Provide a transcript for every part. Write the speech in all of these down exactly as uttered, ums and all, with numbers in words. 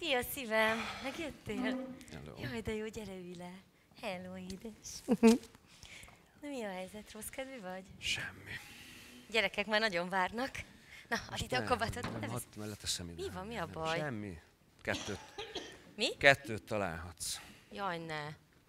Szia szívem, megjöttél? Hello. Jaj, de jó, gyere ülj le. Hello, édes. Na mi a helyzet, rossz kedvű vagy? Semmi. Gyerekek már nagyon várnak. Na, add ide a kabátot. Nem, hadd leteszem ide. Mi van, mi a Nem, baj? Semmi. Kettőt. Mi? Kettőt találhatsz. Jaj, ne.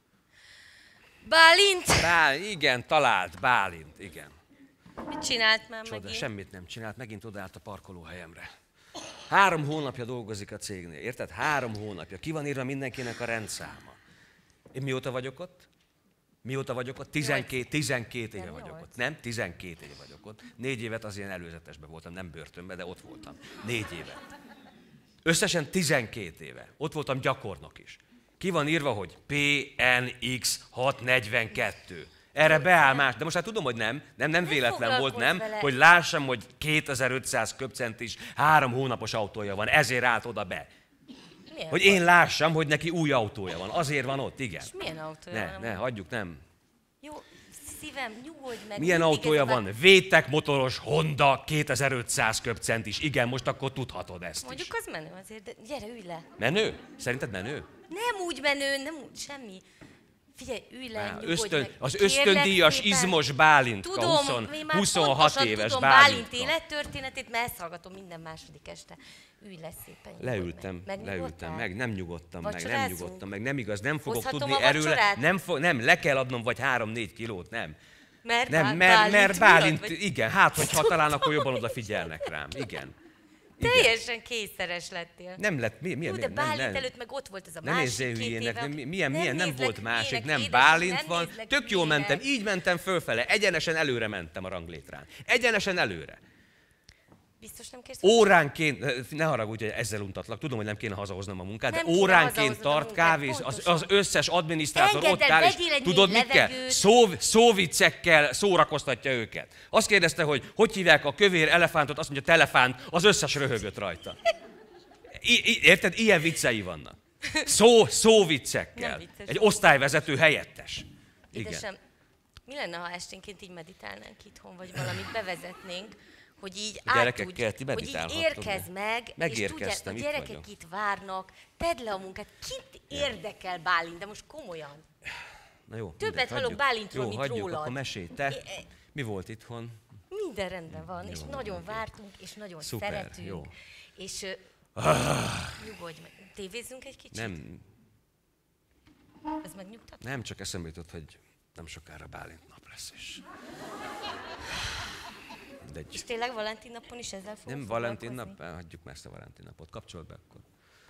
Bálint! Bál, igen, talált, Bálint, igen. Mit csinált már Csoda, megint? semmit nem csinált, megint odaállt a parkolóhelyemre. Három hónapja dolgozik a cégnél, érted? Három hónapja. Ki van írva mindenkinek a rendszáma. Én mióta vagyok ott? Mióta vagyok ott? tizenkét, tizenkét éve Nem, vagyok nyolc. ott. Nem? tizenkét éve vagyok ott. Négy évet az ilyen előzetesben voltam, nem börtönben, de ott voltam. Négy éve. Összesen tizenkét éve. Ott voltam gyakornok is. Ki van írva, hogy P N X hatszáznegyvenkettő. Erre beáll más, de most hát tudom, hogy nem, nem, nem véletlen volt, nem, vele. hogy lássam, hogy kétezer-ötszáz köbcentis, három hónapos autója van, ezért állt oda be. Milyen Hogy baj? én lássam, hogy neki új autója van, azért van ott, igen. És milyen autója Ne, van? ne, hagyjuk, nem. Jó, szívem, nyugodj meg. Milyen mindig autója ez a bá- van? Vétek motoros Honda kétezer-ötszáz köbcentis. Igen, most akkor tudhatod ezt is. Mondjuk az menő azért, de gyere, ülj le. Menő? Szerinted menő? Nem úgy menő, nem úgy, semmi. Figyelj, ülj le, Á, nyugodj ösztön, meg. az Kérlek ösztöndíjas szépen. izmos Bálintka, Tudom, huszon, én már huszonhat pontosan éves tudom Bálintka. Bálint élettörténetét, mert ezt hallgatom minden második este. Ülj le szépen. nyugodj Leültem, meg. leültem, Megnyugodtál? meg, nem nyugodtam meg, nem Vacsorázunk? nyugodtam meg, nem igaz, nem fogok Hozhatom tudni a erőle, vacsorát? nem, fog, nem, le kell adnom vagy három-négy kilót, nem. Mert, Nem, Bá- mert, mert Bálint, miatt, vagy- igen, hát hogyha talán akkor jobban odafigyelnek rám, igen. Igen. Teljesen kényszeres lettél. Nem lett, mi, milyen, Jó, de nem, nem, Bálint nem. előtt meg ott volt ez a Ne másik nézzél két hülyének, éve, nem, aki- milyen, milyen, nem nézlek volt másik, hülyének, nem édesem, Bálint nem van, nézlek tök jól hülyének. mentem, így mentem fölfele, egyenesen előre mentem a ranglétrán. Egyenesen előre. Biztos nem kérsz? Óránként, ne haragudj, hogy ezzel untatlak, tudom, hogy nem kéne hazahoznom a munkát, Nem de kéne óránként hazahoznod a tart munkát, kávéz, az, pontosan. az összes adminisztrátor Engedd ott el, áll, és vegyél egy tudod mély mit kell? levegőt. Szó, szóviccekkel szórakoztatja őket. Azt kérdezte, hogy hogy hívják a kövér elefántot, azt mondja telefánt, az összes röhögött rajta. I, i, érted? Ilyen viccei vannak. Szó, szóviccekkel. Nem vicces. Egy osztályvezető helyettes. Igen. Édesem, mi lenne, ha esténként így meditálnánk itthon, vagy valamit bevezetnénk, hogy így A gyerekekkel átudj, ti hogy így meditálhattok, érkezz de- meg, és Megérkeztem, tudják, a itt gyerekek vagyok. itt várnak, tedd le a munkát. Kit érdekel Bálint, de most komolyan. Na jó, Többet mindegy, hallok hagyjuk. Bálintról, Jó, mint hagyjuk, rólad. akkor mesélj te. É, é. Mi volt itthon? Minden rendben van, és Jó, nagyon oké. vártunk, és nagyon Szuper, szeretünk. jó. És ö, nyugodj meg. Tévézzünk egy kicsit? Nem, Ez megnyugtat? nem csak eszembe jutott, hogy nem sokára Bálint nap lesz is. De És egy, tényleg Valentin napon is ezzel fogunk nem Valentin foglalkozni? nap, hagyjuk már ezt a Valentin napot. Kapcsold be akkor.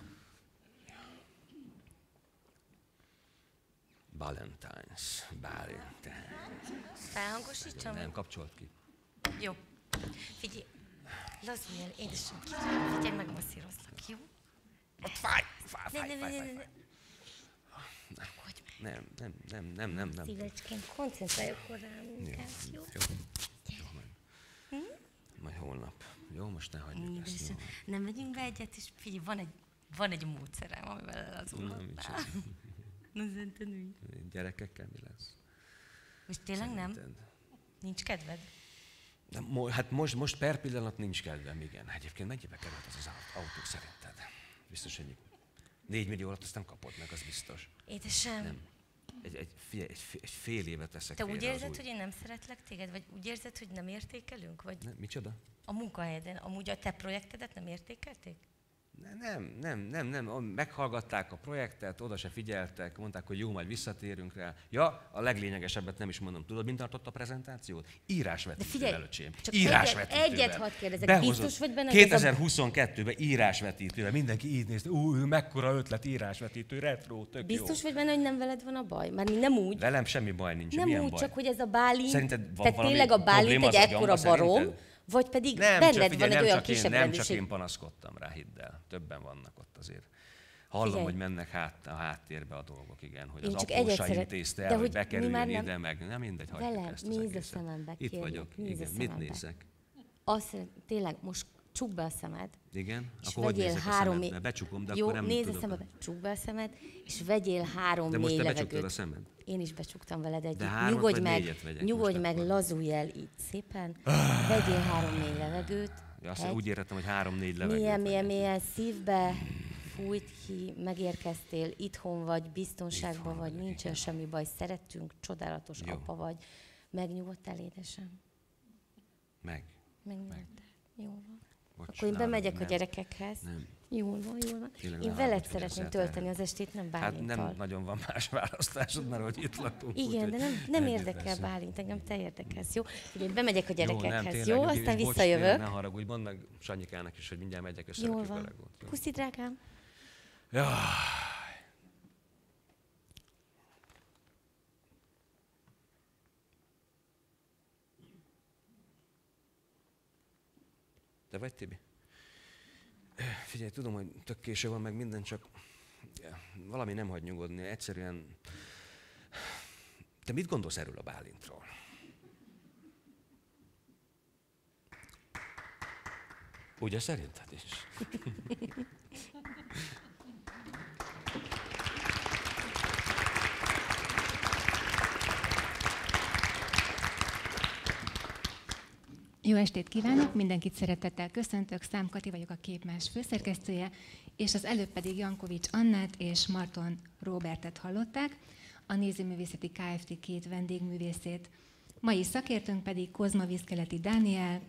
Valentines, Bálint. Felhangosítsam? Nem, kapcsolt ki. Jó. Figyelj, lazulj el, édesem, figyelj, megmasszírozlak, jó? Ott fáj, fáj, Ne, fáj, ne, ne, fáj, ne, fáj, ne. fáj. Nyugodj meg. Nem, nem, nem, nem, nem, nem. Szívecském, koncentrálj akkor rám inkább, jó? Jó. Jó, majd, majd holnap. Jó, most ne hagyjuk ezt. Édesem, Jó. nem megyünk be egyet, és figyelj, van egy, van egy módszerem, amivel Na, elazulhatnál. micsoda. Na, szerintem ülj. Gyerekekkel mi lesz? Most tényleg nem? Szerinted? Nincs kedved? De mo- hát most, most per pillanat nincs kedvem, igen. Egyébként mennyibe került az az au- autó szerinted? Biztos, hogy négy millió alatt azt nem kapod meg, az biztos. Édesem, Nem. Egy, egy, figyelj, egy, fél- egy fél évet veszek te úgy félre az érzed, új- hogy én nem szeretlek téged? Vagy úgy érzed, hogy nem értékelünk? Vagy Ne, micsoda? a munkahelyeden amúgy a te projektedet nem értékelték? Ne, nem, nem, nem, nem. Meghallgatták a projektet, oda se figyeltek, mondták, hogy jó, majd visszatérünk rá. Ja, a leglényegesebbet nem is mondom. Tudod, mint tartott a prezentációt? De Írásvetítővel, figyelj, öcsém. csak Írásvetítővel. egyet- egyet hadd kérdezek, Behozott. biztos vagy benne, hogy ez a- kétezer-huszonkettőben írásvetítővel. Mindenki így nézte, ú, mekkora ötlet írásvetítő, retro, tök Biztos jó. vagy benne, hogy nem veled van a baj? Már nem úgy. Velem semmi baj nincs. Nem Milyen úgy, baj? csak hogy ez a Bálint, Szerinted van tehát valami tényleg a Bálint probléma egy az agyamban, ekkora barom, szerinted? vagy pedig Nem, benned csak van figyelj, egy nem olyan csak, én, kisebb nem csak rendőrség. én panaszkodtam rá, hidd el. Többen vannak ott azért. Hallom, Figyelj. hogy mennek hát, a háttérbe a dolgok, igen, hogy Én az csak egyet apósa szeret- intézte de el, hogy hogy mi bekerüljön már nem- ide, meg nem mindegy, hagyjuk Velem, ezt az nézz a egészet. szemembe, Itt kérlek, vagyok, nézz a igen. Mit szemembe. nézek? Azt szeret- tényleg, most csukd be a szemed, Igen? és Akkor hogy vegyél nézek a három... szemedbe? Becsukom, de Jó, akkor nem nézz a tudok. szemedbe, csukd be a szemed, és vegyél három De most mély te becsuktad levegőt. a szemed? Én is becsuktam veled együtt. hármat Nyugodj vagy meg, négyet vegyek nyugodj most meg, akkor? lazulj el így szépen. Vegyél három mély levegőt. Ja, azt egy, úgy értettem, hogy három-négy levegőt Milyen, milyen, vegyek. milyen szívbe, fújt ki, megérkeztél, itthon vagy, biztonságban vagy, nincsen semmi baj, szerettünk, csodálatos Jó. apa vagy. Megnyugodtál, édesem? Meg. Megnyugodtál. Jó van. Bocs, Akkor én nálam bemegyek nem. a gyerekekhez. Nem. Jól van, jól van. Tényleg Én ne veled haragudj, hogy szeretném ezzel tölteni terhel. az estét, nem Hát Bálinttal. nem nagyon van más választásod, mert hogy itt lakunk. Igen, úgyhogy de nem, nem együtt érdekel leszünk. Bálint, engem te érdekelsz, jó? Én bemegyek a Jó, nem, gyerekekhez, tényleg, jó? Gyuri, Aztán bocs, visszajövök. tényleg, ne haragudj, mondd meg Sanyikának is, hogy mindjárt megyek, és Jól szeretjük a van. legót. Jó. Puszi, drágám. Jaj. Te vagy, Tibi? Figyelj, tudom, hogy tök késő van, meg minden, csak valami nem hagy nyugodni. Egyszerűen... Te mit gondolsz erről a Bálintról? Ugye szerinted is? Jó estét kívánok, mindenkit szeretettel köszöntök, Szám Kati vagyok, a Képmás főszerkesztője, és az előbb pedig Jankovics Annát és Marton Róbertet hallották, a Nézőművészeti Kft. Két vendégművészét. Mai szakértőnk pedig Kozma Viszkeleti Dániel,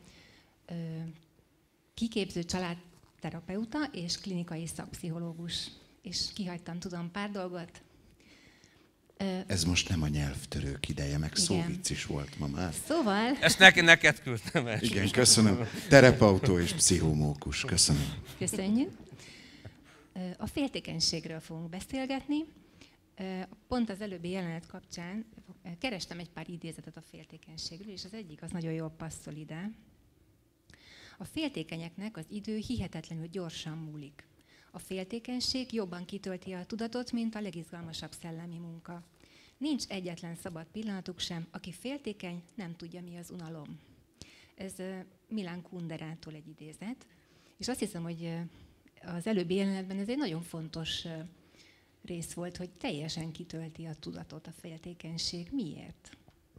kiképző családterapeuta és klinikai szakpszichológus. És kihagytam, tudom, pár dolgot. Ez most nem a nyelvtörők ideje, meg szóvic is volt ma már. Szóval... Ezt neki, neked küldtem el. Igen, köszönöm. Terapeutó és pszichomókus. Köszönöm. Köszönjük. A féltékenységről fogunk beszélgetni. Pont az előbbi jelenet kapcsán kerestem egy pár idézetet a féltékenységről, és az egyik az nagyon jól passzol ide. A féltékenyeknek az idő hihetetlenül gyorsan múlik. A féltékenység jobban kitölti a tudatot, mint a legizgalmasabb szellemi munka. Nincs egyetlen szabad pillanatuk sem, aki féltékeny, nem tudja, mi az unalom. Ez Milan Kunderától egy idézet, és azt hiszem, hogy az előbbi jelenetben ez egy nagyon fontos rész volt, hogy teljesen kitölti a tudatot a féltékenység. Miért?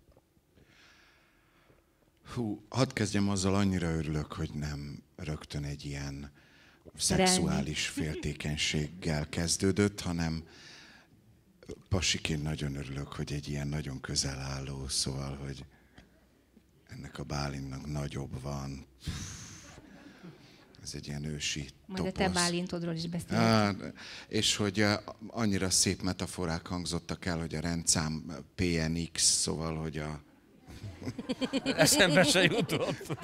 Hú, hadd kezdjem azzal, annyira örülök, hogy nem rögtön egy ilyen Szerelmi. szexuális féltékenységgel kezdődött, hanem pasiként nagyon örülök, hogy egy ilyen nagyon közel álló, szóval, hogy ennek a Bálintnak nagyobb van. Ez egy ilyen ősi Majd toposz. a te Bálintodról is beszélünk. Á, és hogy annyira szép metaforák hangzottak el, hogy a rendszám pé en iksz, szóval, hogy a... Eszembe se jutott.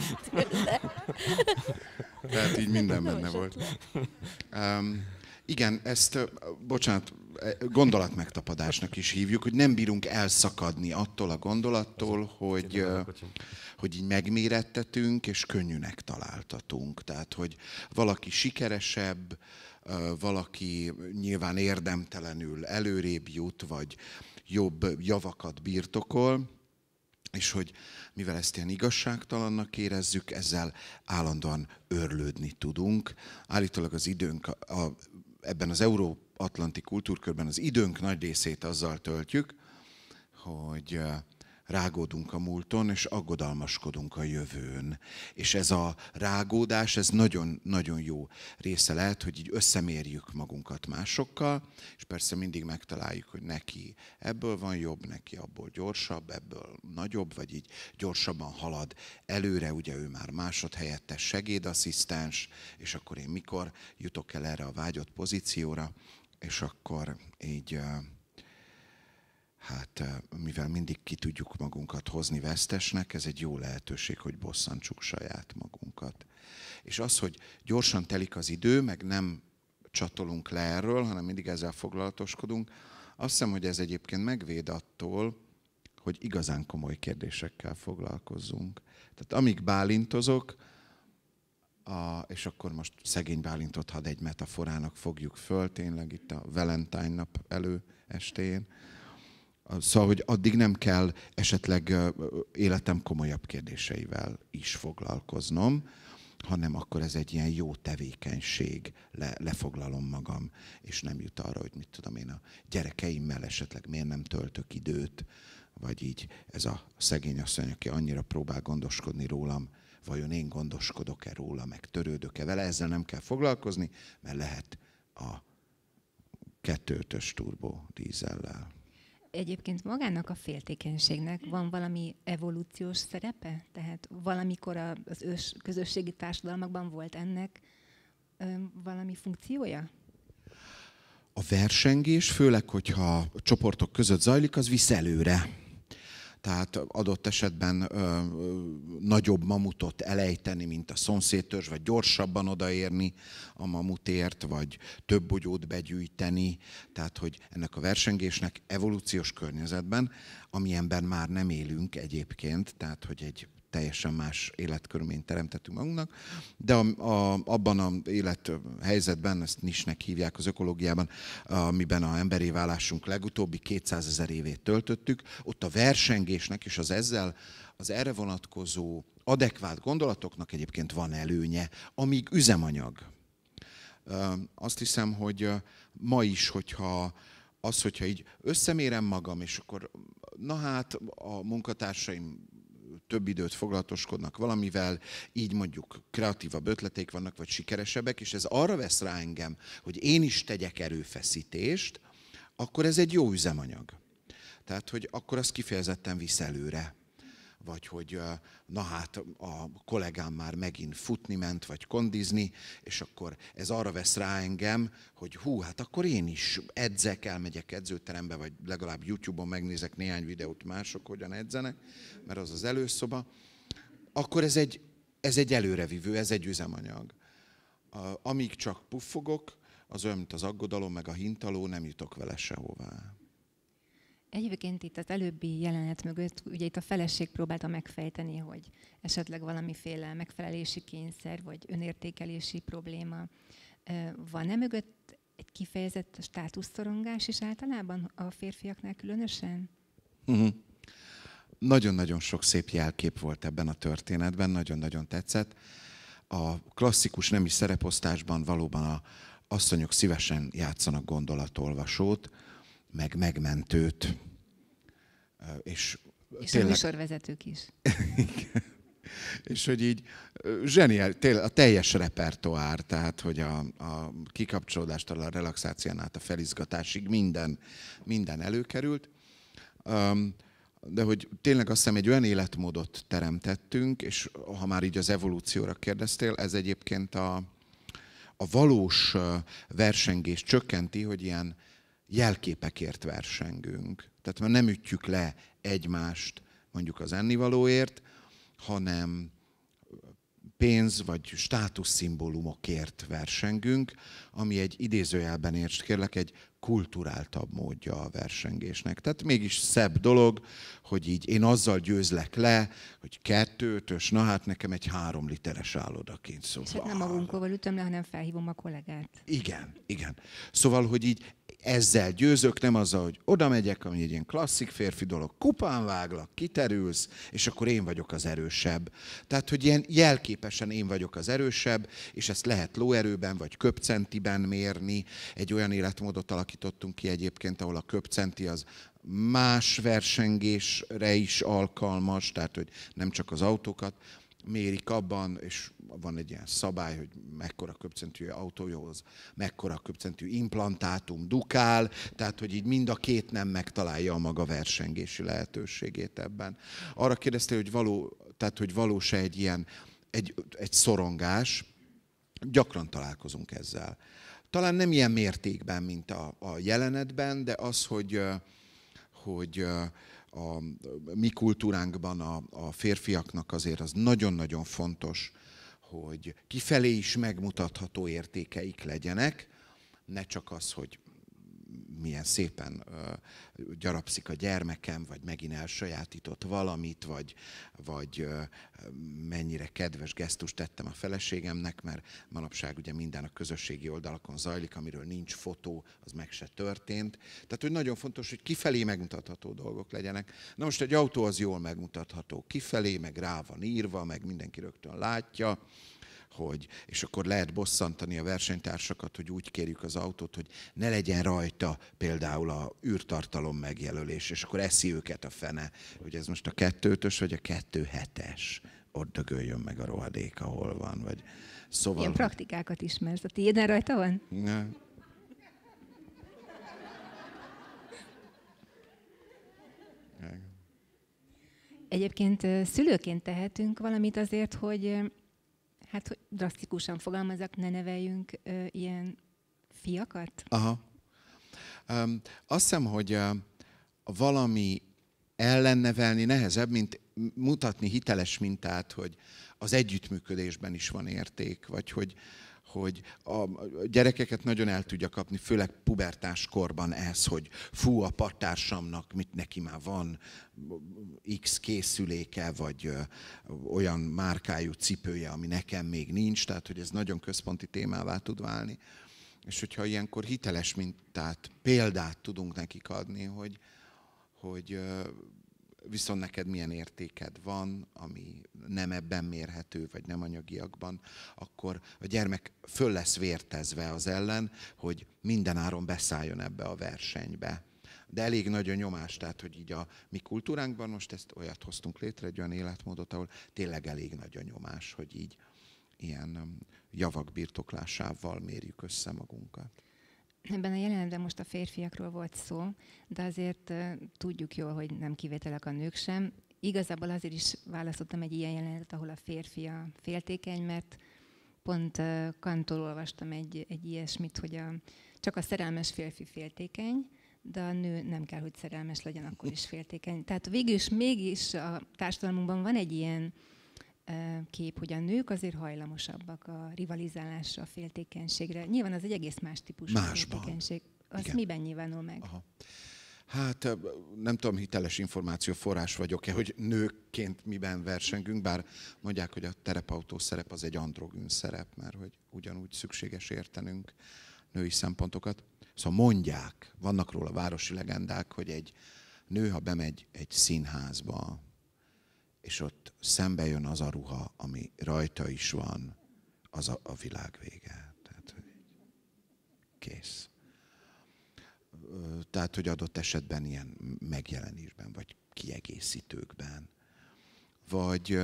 Tehát így minden benne volt. Um, igen, ezt, uh, bocsánat, gondolatmegtapadásnak is hívjuk, hogy nem bírunk elszakadni attól a gondolattól, hogy, uh, hogy így megmérettetünk és könnyűnek találtatunk. Tehát, hogy valaki sikeresebb, uh, valaki nyilván érdemtelenül előrébb jut, vagy jobb javakat birtokol, és hogy mivel ezt ilyen igazságtalannak érezzük, ezzel állandóan örlődni tudunk. Állítólag az időnk, a, ebben az euró-atlanti kultúrkörben az időnk nagy részét azzal töltjük, hogy rágódunk a múlton, és aggodalmaskodunk a jövőn. És ez a rágódás, ez nagyon-nagyon jó része lehet, hogy így összemérjük magunkat másokkal, és persze mindig megtaláljuk, hogy neki ebből van jobb, neki abból gyorsabb, ebből nagyobb, vagy így gyorsabban halad előre, ugye ő már másodhelyettes segédasszisztens, és akkor én mikor jutok el erre a vágyott pozícióra, és akkor így... Hát, mivel mindig ki tudjuk magunkat hozni vesztesnek, ez egy jó lehetőség, hogy bosszantsuk saját magunkat. És az, hogy gyorsan telik az idő, meg nem csatolunk le erről, hanem mindig ezzel foglalatoskodunk, azt hiszem, hogy ez egyébként megvéd attól, hogy igazán komoly kérdésekkel foglalkozzunk. Tehát amíg bálintozok, a, és akkor most szegény Bálintot hadd egy metaforának fogjuk föl, tényleg itt a Valentine nap elő estén, szóval, hogy addig nem kell esetleg életem komolyabb kérdéseivel is foglalkoznom, hanem akkor ez egy ilyen jó tevékenység, le, lefoglalom magam, és nem jut arra, hogy mit tudom én a gyerekeimmel esetleg miért nem töltök időt, vagy így ez a szegény asszony, aki annyira próbál gondoskodni rólam, vajon én gondoskodok-e róla, meg törődök-e vele, ezzel nem kell foglalkozni, mert lehet a kettő ötös turbó dízellel. Egyébként magának a féltékenységnek van valami evolúciós szerepe? Tehát valamikor az ős közösségi társadalmakban volt ennek ö, valami funkciója? A versengés, főleg, hogyha a csoportok között zajlik, az visz előre. Tehát adott esetben ö, ö, nagyobb mamutot elejteni, mint a szomszédtörzs, vagy gyorsabban odaérni a mamutért, vagy több bogyót begyűjteni. Tehát, hogy ennek a versengésnek evolúciós környezetben, amilyenben már nem élünk egyébként, tehát, hogy egy teljesen más életkörülményt teremtettünk magunknak, de a, a, abban az élethelyzetben, ezt nisnek hívják az ökológiában, amiben az emberi válásunk legutóbbi kétszázezer évét töltöttük, ott a versengésnek és az ezzel az erre vonatkozó adekvát gondolatoknak egyébként van előnye, amíg üzemanyag. Azt hiszem, hogy ma is, hogyha az, hogyha így összemérem magam, és akkor na hát a munkatársaim több időt foglalatoskodnak valamivel, így mondjuk kreatívabb ötleteik vannak, vagy sikeresebbek, és ez arra vesz rá engem, hogy én is tegyek erőfeszítést, akkor ez egy jó üzemanyag. Tehát, hogy akkor az kifejezetten visz előre. Vagy hogy na hát a kollégám már megint futni ment, vagy kondizni, és akkor ez arra vesz rá engem, hogy hú, hát akkor én is edzek, elmegyek edzőterembe, vagy legalább YouTube-on megnézek néhány videót, mások hogyan edzenek, mert az az előszoba. Akkor ez egy, ez egy előrevívő, ez egy üzemanyag. Amíg csak puffogok, az olyan, mint az aggodalom, meg a hintaló, nem jutok vele sehová. Egyébként itt az előbbi jelenet mögött, ugye itt a feleség próbálta megfejteni, hogy esetleg valamiféle megfelelési kényszer, vagy önértékelési probléma. Van-e mögött egy kifejezett státuszszorongás is általában a férfiaknál különösen? Uh-huh. Nagyon-nagyon sok szép jelkép volt ebben a történetben, nagyon-nagyon tetszett. A klasszikus nemi szereposztásban valóban a asszonyok szívesen játszanak gondolatolvasót, meg megmentőt. És, és tényleg... a műsorvezetők is. És hogy így zseniál, tényleg a teljes repertoár, tehát hogy a, a kikapcsolódástól a relaxáción át a felizgatásig minden, minden előkerült. De hogy tényleg azt hiszem egy olyan életmódot teremtettünk, és ha már így az evolúcióra kérdeztél, ez egyébként a, a valós versengést csökkenti, hogy ilyen jelképekért versengünk. Tehát már nem ütjük le egymást mondjuk az ennivalóért, hanem pénz vagy státuszszimbólumokért versengünk, ami egy idézőjelben értsd kérlek, egy kulturáltabb módja a versengésnek. Tehát mégis szebb dolog, hogy így én azzal győzlek le, hogy kettő ötös, na hát nekem egy három literes áll odakint. Szóval... És hát nem magunkóval ütöm le, hanem felhívom a kollégát. Igen, igen. Szóval, hogy így ezzel győzök, nem azzal, hogy oda megyek, ami egy ilyen klasszik férfi dolog, kupán váglak, kiterülsz, és akkor én vagyok az erősebb. Tehát, hogy ilyen jelképesen én vagyok az erősebb, és ezt lehet lóerőben vagy köpcentiben mérni. Egy olyan életmódot alakítottunk ki egyébként, ahol a köpcenti az más versengésre is alkalmas, tehát, hogy nem csak az autókat mérik abban, és van egy ilyen szabály, hogy mekkora köpcentű autójóhoz, mekkora köpcentű implantátum dukál, tehát hogy így mind a két nem megtalálja a maga versengési lehetőségét ebben. Arra kérdeztél, hogy való, tehát hogy valós egy ilyen, egy, egy szorongás, gyakran találkozunk ezzel. Talán nem ilyen mértékben, mint a, a jelenetben, de az, hogy, hogy a mi kultúránkban a, a férfiaknak azért az nagyon-nagyon fontos, hogy kifelé is megmutatható értékeik legyenek, ne csak az, hogy milyen szépen uh, gyarapszik a gyermekem, vagy megint elsajátított valamit, vagy, vagy uh, mennyire kedves gesztust tettem a feleségemnek, mert manapság ugye minden a közösségi oldalakon zajlik, amiről nincs fotó, az meg se történt. Tehát, hogy nagyon fontos, hogy kifelé megmutatható dolgok legyenek. Na most egy autó az jól megmutatható kifelé, meg rá van írva, meg mindenki rögtön látja, hogy, és akkor lehet bosszantani a versenytársakat, hogy úgy kérjük az autót, hogy ne legyen rajta például a űrtartalom megjelölés, és akkor eszi őket a fene, hogy ez most a kettő ötös vagy a kettő hetes, ott dögöljön meg a rohadék, ahol van. Vagy... Szóval, ilyen praktikákat ismersz, a tiéden rajta van? Ne. Egyébként szülőként tehetünk valamit azért, hogy hát hogy drasztikusan fogalmazok, ne neveljünk ö, ilyen fiakat? Aha. Um, azt hiszem, hogy uh, valami ellen nevelni nehezebb, mint mutatni hiteles mintát, hogy az együttműködésben is van érték, vagy hogy, hogy a gyerekeket nagyon el tudja kapni, főleg pubertás korban ez, hogy fú, a partársamnak mit neki már van, X készüléke, vagy ö, olyan márkájú cipője, ami nekem még nincs, tehát hogy ez nagyon központi témává tud válni. És hogyha ilyenkor hiteles mintát, példát tudunk nekik adni, hogy, hogy ö, viszont neked milyen értéked van, ami nem ebben mérhető, vagy nem anyagiakban, akkor a gyermek föl lesz vértezve az ellen, hogy mindenáron beszálljon ebbe a versenybe. De elég nagy a nyomás, tehát hogy így a mi kultúránkban most ezt olyat hoztunk létre, egy olyan életmódot, ahol tényleg elég nagy a nyomás, hogy így ilyen javak birtoklásával mérjük össze magunkat. Ebben a jelenetben most a férfiakról volt szó, de azért uh, tudjuk jól, hogy nem kivételek a nők sem. Igazából azért is választottam egy ilyen jelenetet, ahol a férfi a féltékeny, mert pont uh, Kanttól olvastam egy, egy ilyesmit, hogy a, csak a szerelmes férfi féltékeny, de a nő nem kell, hogy szerelmes legyen, akkor is féltékeny. Tehát végül is mégis a társadalmunkban van egy ilyen kép, hogy a nők azért hajlamosabbak a rivalizálásra, a féltékenységre. Nyilván az egy egész más típusú Másban. féltékenység. Az Igen. miben nyilvánul meg? Aha. Hát nem tudom, hiteles információforrás vagyok-e, hogy nőként miben versengünk, bár mondják, hogy a terepautó szerep az egy androgyn szerep, mert hogy ugyanúgy szükséges értenünk női szempontokat. Szóval mondják, vannak róla városi legendák, hogy egy nő, ha bemegy egy színházba, és ott szembe jön az a ruha, ami rajta is van, az a, a világ vége. Tehát, hogy kész. Tehát, hogy adott esetben ilyen megjelenésben, vagy kiegészítőkben. Vagy,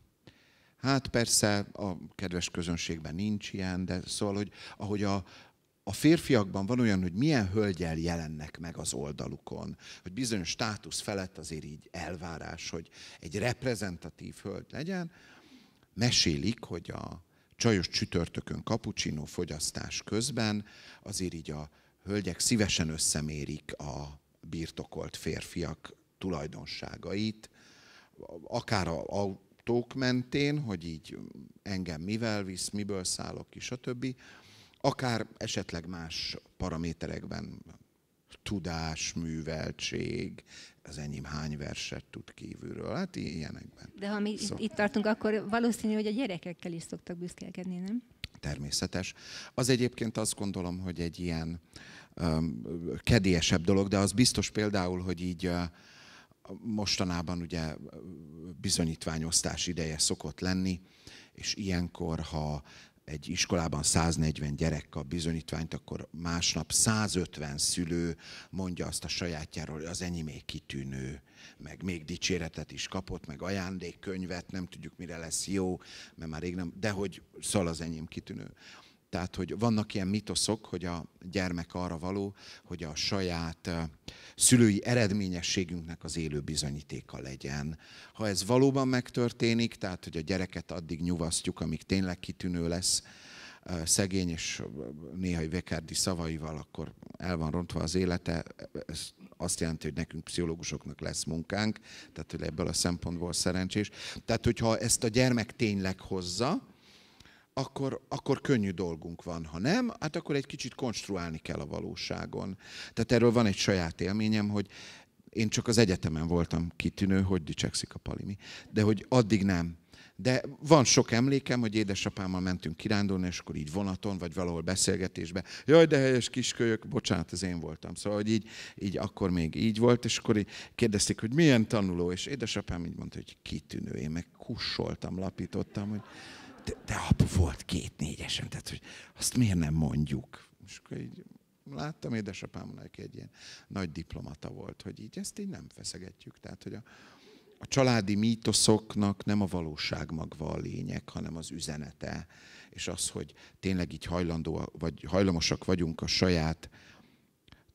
hát persze a kedves közönségben nincs ilyen, de szóval, hogy ahogy a, a férfiakban van olyan, hogy milyen hölgyel jelennek meg az oldalukon, hogy bizonyos státusz felett azért így elvárás, hogy egy reprezentatív hölgy legyen. Mesélik, hogy a csajos csütörtökön cappuccino fogyasztás közben azért így a hölgyek szívesen összemérik a birtokolt férfiak tulajdonságait, akár az autók mentén, hogy így engem mivel visz, miből szállok ki, stb., akár esetleg más paraméterekben, tudás, műveltség, az enyém hány verset tud kívülről, hát ilyenekben. De ha mi Szóval. itt tartunk, akkor valószínű, hogy a gyerekekkel is szoktak büszkélkedni, nem? Természetes. Az egyébként azt gondolom, hogy egy ilyen um, kedélyesebb dolog, de az biztos például, hogy így uh, mostanában ugye bizonyítványosztás ideje szokott lenni, és ilyenkor, ha egy iskolában száznegyven gyerek kap bizonyítványt, akkor másnap százötven szülő mondja azt a sajátjáról, hogy az enyémé kitűnő, meg még dicséretet is kapott, meg ajándékkönyvet, nem tudjuk mire lesz jó, mert már rég nem, de hogy szól az enyém kitűnő. Tehát, hogy vannak ilyen mitoszok, hogy a gyermek arra való, hogy a saját szülői eredményességünknek az élő bizonyítéka legyen. Ha ez valóban megtörténik, tehát, hogy a gyereket addig nyugasztjuk, amíg tényleg kitűnő lesz, szegény és néhai Vekerdi szavaival, akkor el van rontva az élete. Ez azt jelenti, hogy nekünk pszichológusoknak lesz munkánk, tehát hogy ebből a szempontból szerencsés. Tehát, hogyha ezt a gyermek tényleg hozza, Akkor, akkor könnyű dolgunk van. Ha nem, hát akkor egy kicsit konstruálni kell a valóságon. Tehát erről van egy saját élményem, hogy én csak az egyetemen voltam kitűnő, hogy dicsekszik a Palimi, de hogy addig nem. De van sok emlékem, hogy édesapámmal mentünk kirándulni, és akkor így vonaton, vagy valahol beszélgetésbe. Jaj, de helyes kiskölyök, bocsánat, ez én voltam. Szóval, hogy így, így akkor még így volt, és akkor így kérdezték, hogy milyen tanuló, és édesapám így mondta, hogy kitűnő. Én meg kussoltam, lapítottam, hogy De, de apu volt két négyesen, tehát hogy azt miért nem mondjuk? És akkor így láttam édesapámnak egy ilyen nagy diplomata volt, hogy így ezt így nem feszegetjük. Tehát, hogy a, a családi mítoszoknak nem a valóság magva a lényeg, hanem az üzenete. És az, hogy tényleg így hajlandó, vagy hajlamosak vagyunk a saját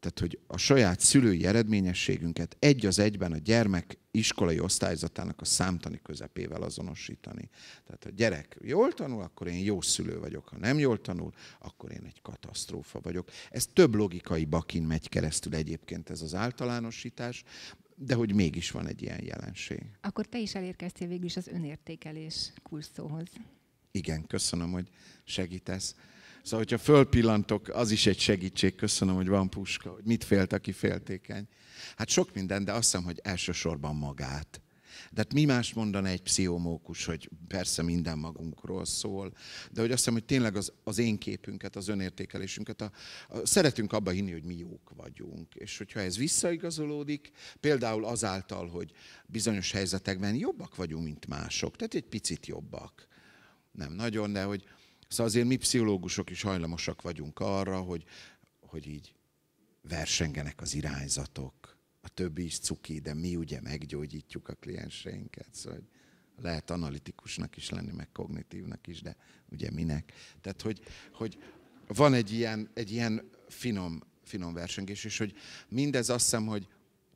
Tehát, hogy a saját szülői eredményességünket egy az egyben a gyermek iskolai osztályzatának a számtani közepével azonosítani. Tehát ha a gyerek jól tanul, akkor én jó szülő vagyok. Ha nem jól tanul, akkor én egy katasztrófa vagyok. Ez több logikai bakin megy keresztül egyébként ez az általánosítás, de hogy mégis van egy ilyen jelenség. Akkor te is elérkeztél végül is az önértékelés kurszóhoz. Igen, köszönöm, hogy segítesz. Szóval, hogyha fölpillantok, az is egy segítség, köszönöm, hogy van puska, hogy mit félt, aki féltékeny. Hát sok minden, de azt hiszem, hogy elsősorban magát. De hát mi más mondana egy pszichomókus, hogy persze minden magunkról szól, de hogy azt hiszem, hogy tényleg az, az én képünket, az önértékelésünket, a, a, szeretünk abba hinni, hogy mi jók vagyunk. És hogyha ez visszaigazolódik, például azáltal, hogy bizonyos helyzetekben jobbak vagyunk, mint mások, tehát egy picit jobbak. Nem nagyon, de hogy szóval azért mi pszichológusok is hajlamosak vagyunk arra, hogy, hogy így versengenek az irányzatok. A többi is cuki, de mi ugye meggyógyítjuk a klienseinket. Szóval lehet analitikusnak is lenni, meg kognitívnak is, de ugye minek. Tehát, hogy, hogy van egy ilyen, egy ilyen finom, finom versengés, és hogy mindez azt hiszem, hogy